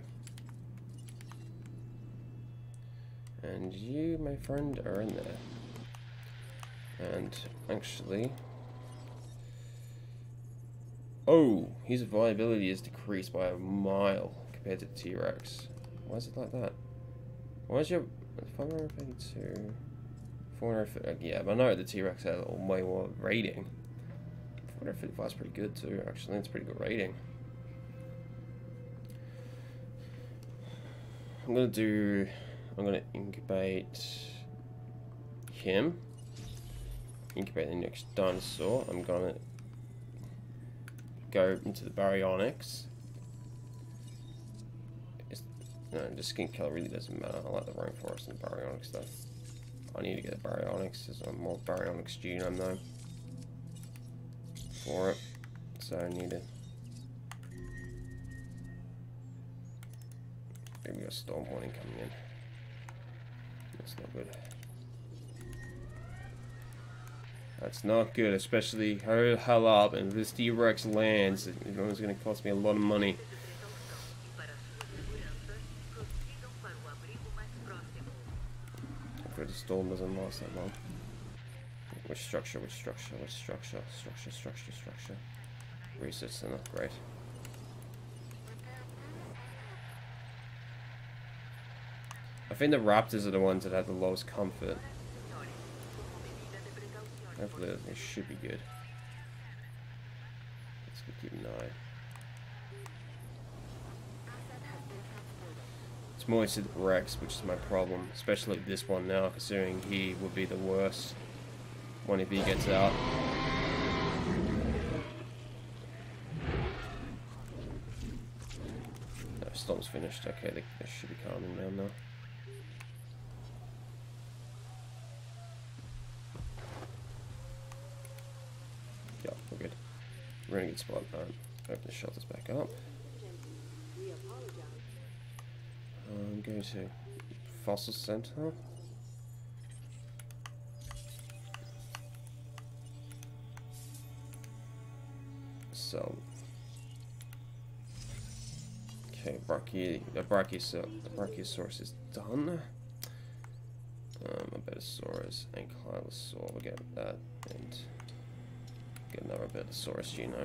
And you, my friend, are in there. And actually, oh, his viability is decreased by a mile compared to the T-Rex. Why is it like that? Why is your 552, 450? Yeah, but I know the T-Rex had a way more rating. 455 is pretty good too. Actually, it's pretty good rating. I'm gonna incubate him. Incubate the next dinosaur. I'm gonna go into the baryonyx. No, the skin color really doesn't matter. I like the rainforest and the baryonyx though. I need to get a baryonyx. There's a more baryonyx genome though for it, so I need to. Maybe a storm warning coming in. That's not good. That's not good, especially hurry the hell up, and if this T-Rex lands, it's going to cost me a lot of money. Hopefully the storm doesn't last that long. Which structure? Research and upgrade. I think the raptors are the ones that have the lowest comfort. Hopefully it should be good. keep an eye. It's more to the Rex, which is my problem, especially this one now, considering he would be the worst one if he gets out. No, storm's finished. Okay, they should be calming down now. Yeah, we're good. We're in a good spot. Open the shelters back up. We apologize. Go to Fossil Center. So, okay, the Brachiosaurus is done. Abetosaurus and Ankylosaur, we'll get that, and get another Abetosaurus genome.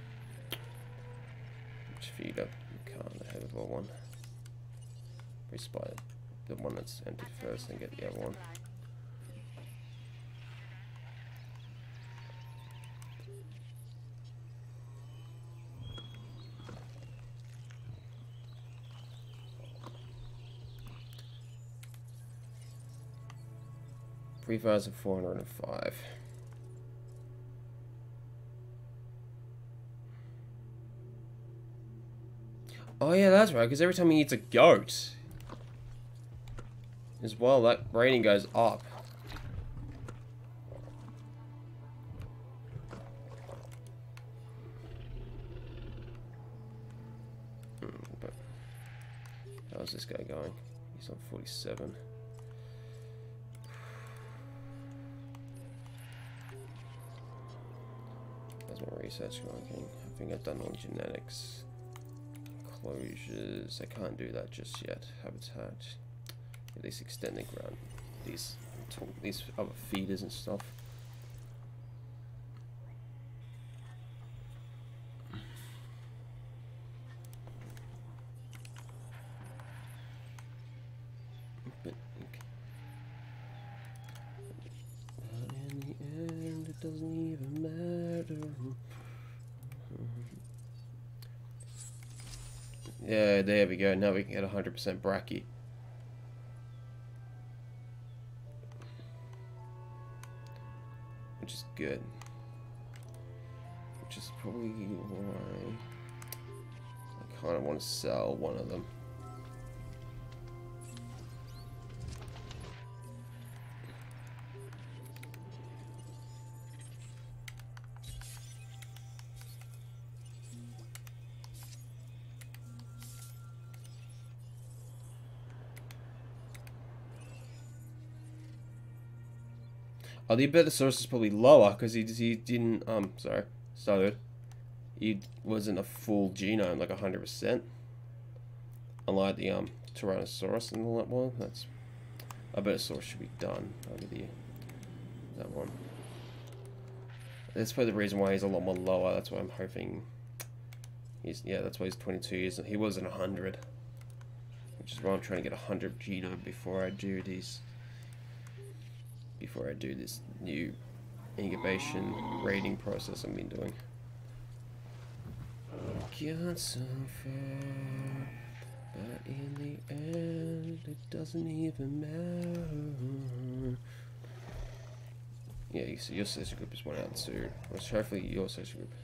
Which feed up, can't, the herbivore one. Respite the one that's empty first and get the other one. $3,405. Oh yeah, that's right, because every time he eats a goat as well, that rating goes up. But how's this guy going? He's on 47. There's more research going. I think I've done all genetics. Closures. I can't do that just yet. Habitat. At least extending around these other feeders and stuff. But in the end, it doesn't even matter. Yeah, there we go. Now we can get 100% brachy. Which is good. Which is probably why I kind of want to sell one of them. Oh, the Abetosaurus is probably lower because he didn't he wasn't a full genome like 100%. Unlike the Tyrannosaurus and all that one, that's Abetosaurus should be done over that one. That's probably the reason why he's a lot more lower. That's why I'm hoping that's why he's 22 years. He wasn't 100, which is why I'm trying to get 100 genome before I do these. Before I do this new incubation rating process I've been doing. Got so far, but in the end it doesn't even matter. Yeah, you see your social group is one out too. Well, hopefully your social group.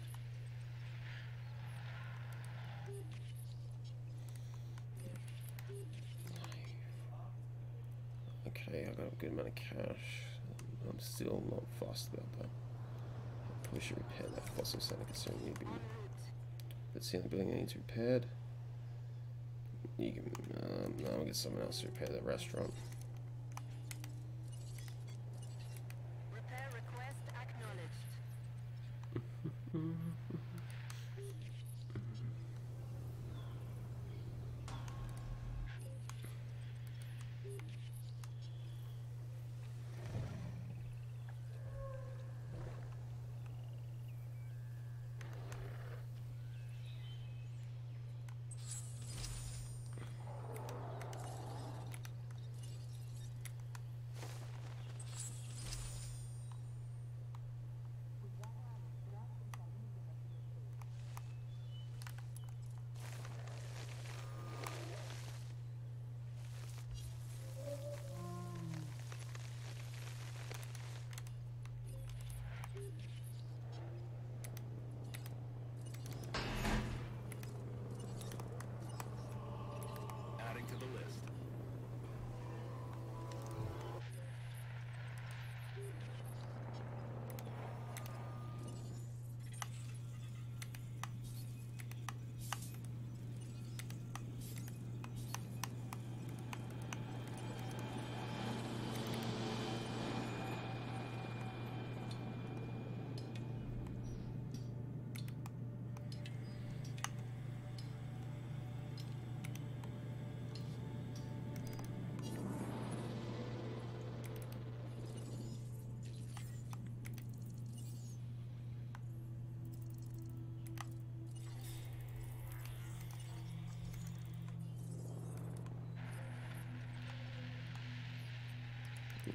Okay, I got a good amount of cash. I'm still not fussed about that. I probably should repair that fossil center considering you'd be. Let's see the building needs repaired. You can no, I'll get someone else to repair that restaurant. Repair request acknowledged.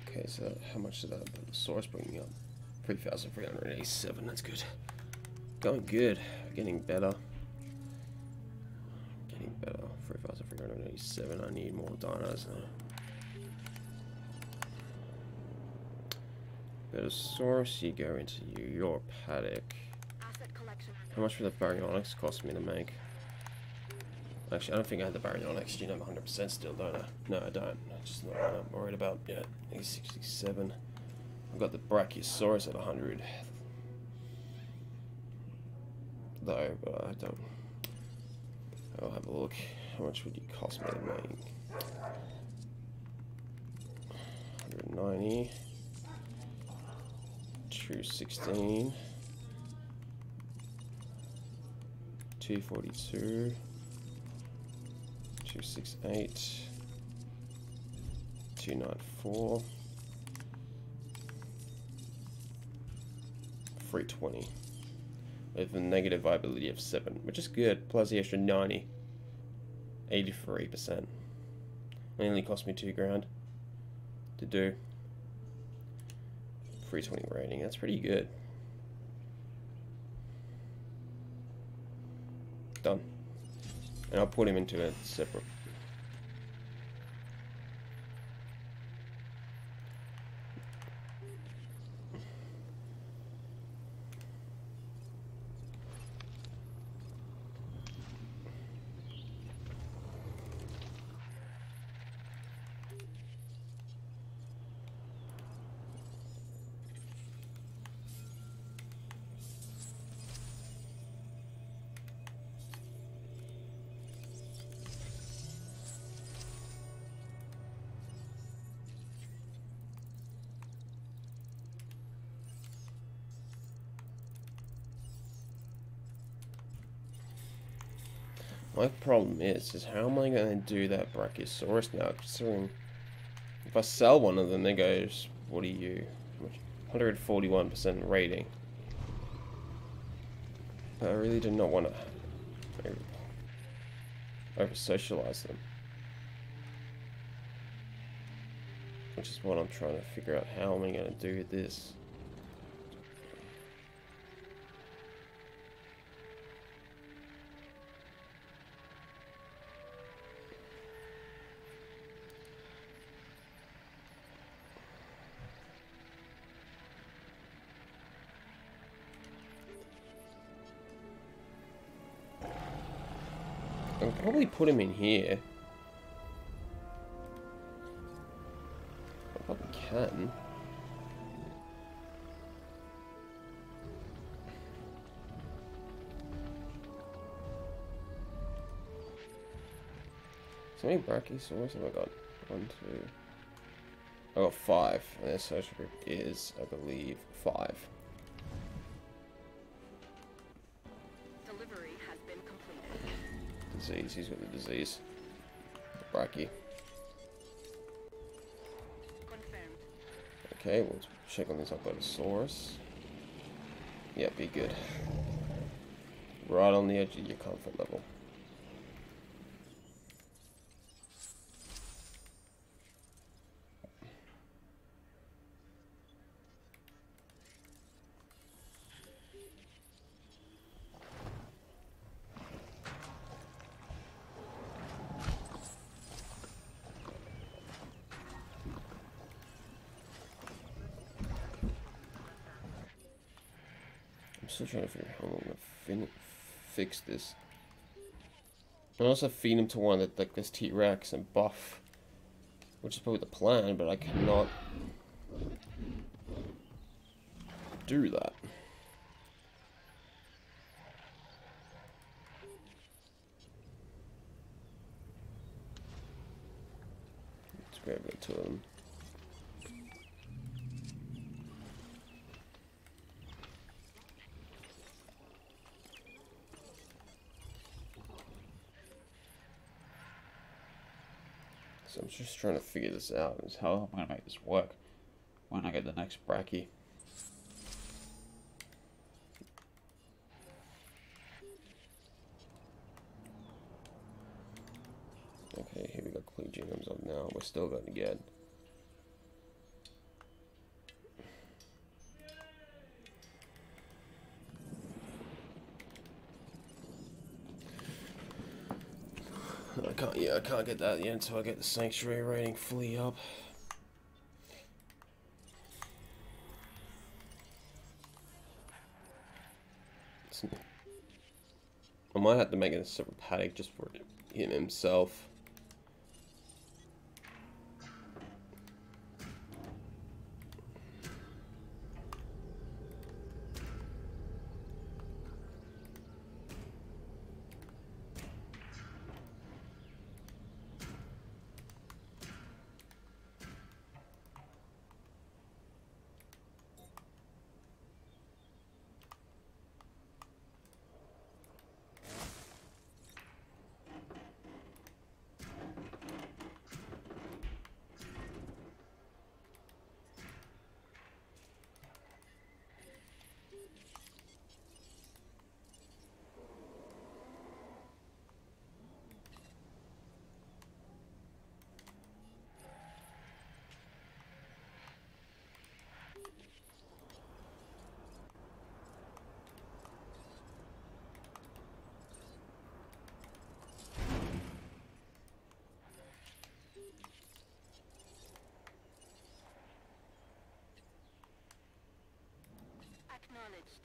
Okay, so how much did that source bring me up? 3,387, that's good. Going good, getting better. Getting better. 3,387, I need more dinos now. Better source, you go into your paddock. Asset collection. How much would the baryonyx cost me to make? Actually, I don't think I have the baryonyx genome 100% still, don't I? No, I don't. That's just not what I'm worried about yet. 67. I've got the Brachiosaurus at 100. Though, but I don't. I'll have a look. How much would it cost me to make? 190. 216. 242. 268. 294. 320. With a negative viability of 7, which is good, plus the extra 90. 83%. It only cost me 2 grand to do. 320 rating, that's pretty good. Done. And I'll put him into a separate. My problem is how am I going to do that Brachiosaurus now, considering if I sell one of them, it goes, what are you, 141% rating. But I really do not want to over-socialize them. Which is what I'm trying to figure out, how am I going to do this? I could probably put him in here. I probably can. So many Brachiosaurus have I got? 1, 2. I got 5, and their social group is, I believe, 5. Delivery has been completed. Disease, he's got the disease. Brachie. Confirmed. Okay, we'll check on this Apatosaurus. Yeah, be good. Right on the edge of your comfort level. I'm still trying to figure out how I'm gonna fix this. I also feed him to one that like this T-Rex and buff, which is probably the plan, but I cannot do that. Let's grab it to them. So I'm just trying to figure this out. Is how am I going to make this work when I get the next Brachie? Okay, here we got clean genomes up now. We're still going to get I can't get that yet until I get the sanctuary rating fully up. I might have to make it a separate paddock just for him himself. Acknowledged.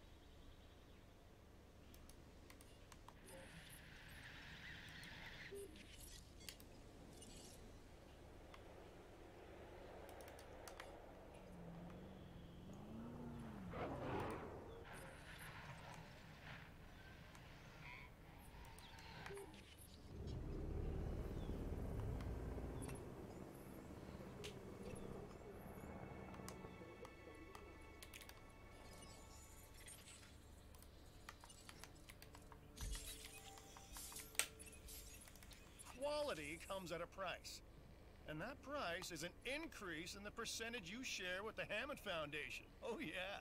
Quality comes at a price. And that price is an increase in the percentage you share with the Hammond Foundation. Oh, yeah.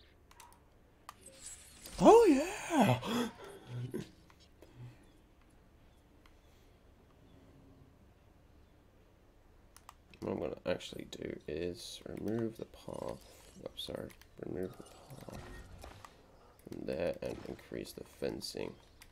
Oh yeah! What I'm going to actually do is remove the path. Oh, sorry, remove the path from there and increase the fencing.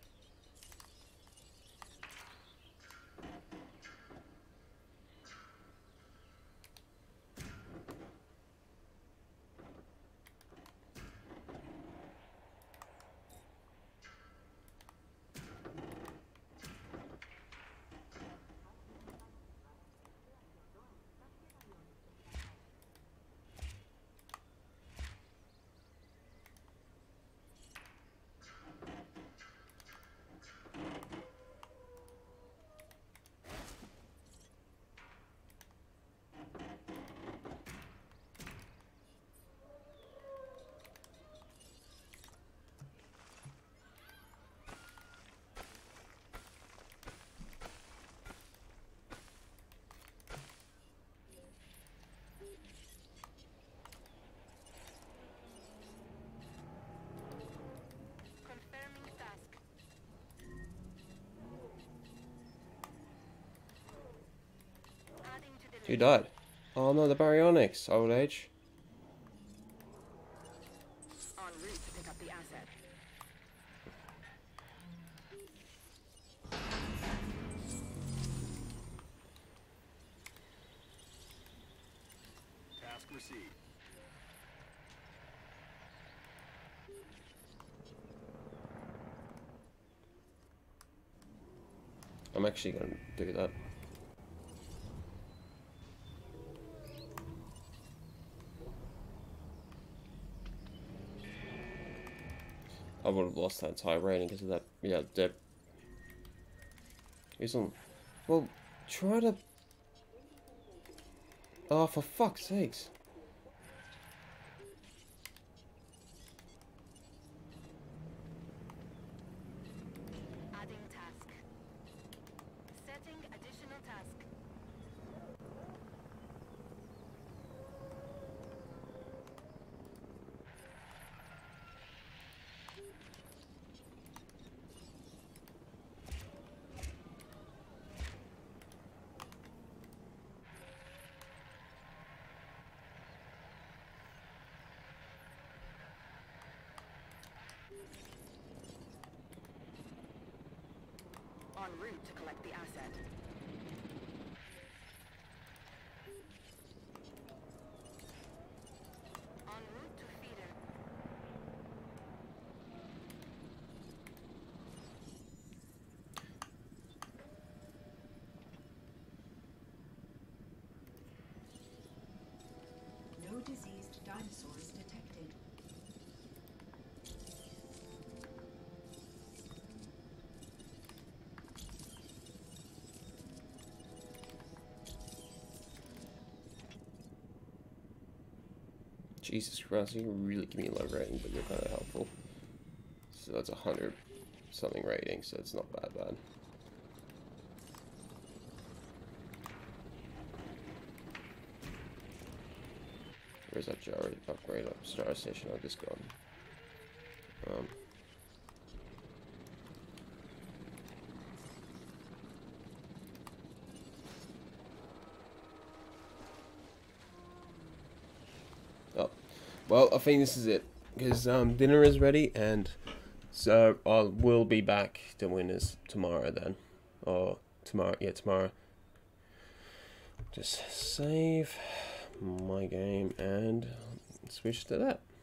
Confirming task. Adding to the Who list. died? Oh no, the baryonyx. Old age. En route to pick up the asset. Task received. I'm actually going to do that. I would have lost that entire rating because of that. Yeah, dip. He's on. Well, try to. Oh, for fuck's sakes. Adding task. Setting additional task. En route to collect the asset. En route to feeder. No diseased dinosaurs detected. Jesus Christ, you really give me a low rating, but you're kind of helpful. So that's 100 something rating, so it's not bad. Where's that jar upgrade up star station I just got? Oh, well, I think this is it, because dinner is ready, and so I will be back to winners tomorrow then, or tomorrow, yeah, tomorrow. Just save my game and switch to that.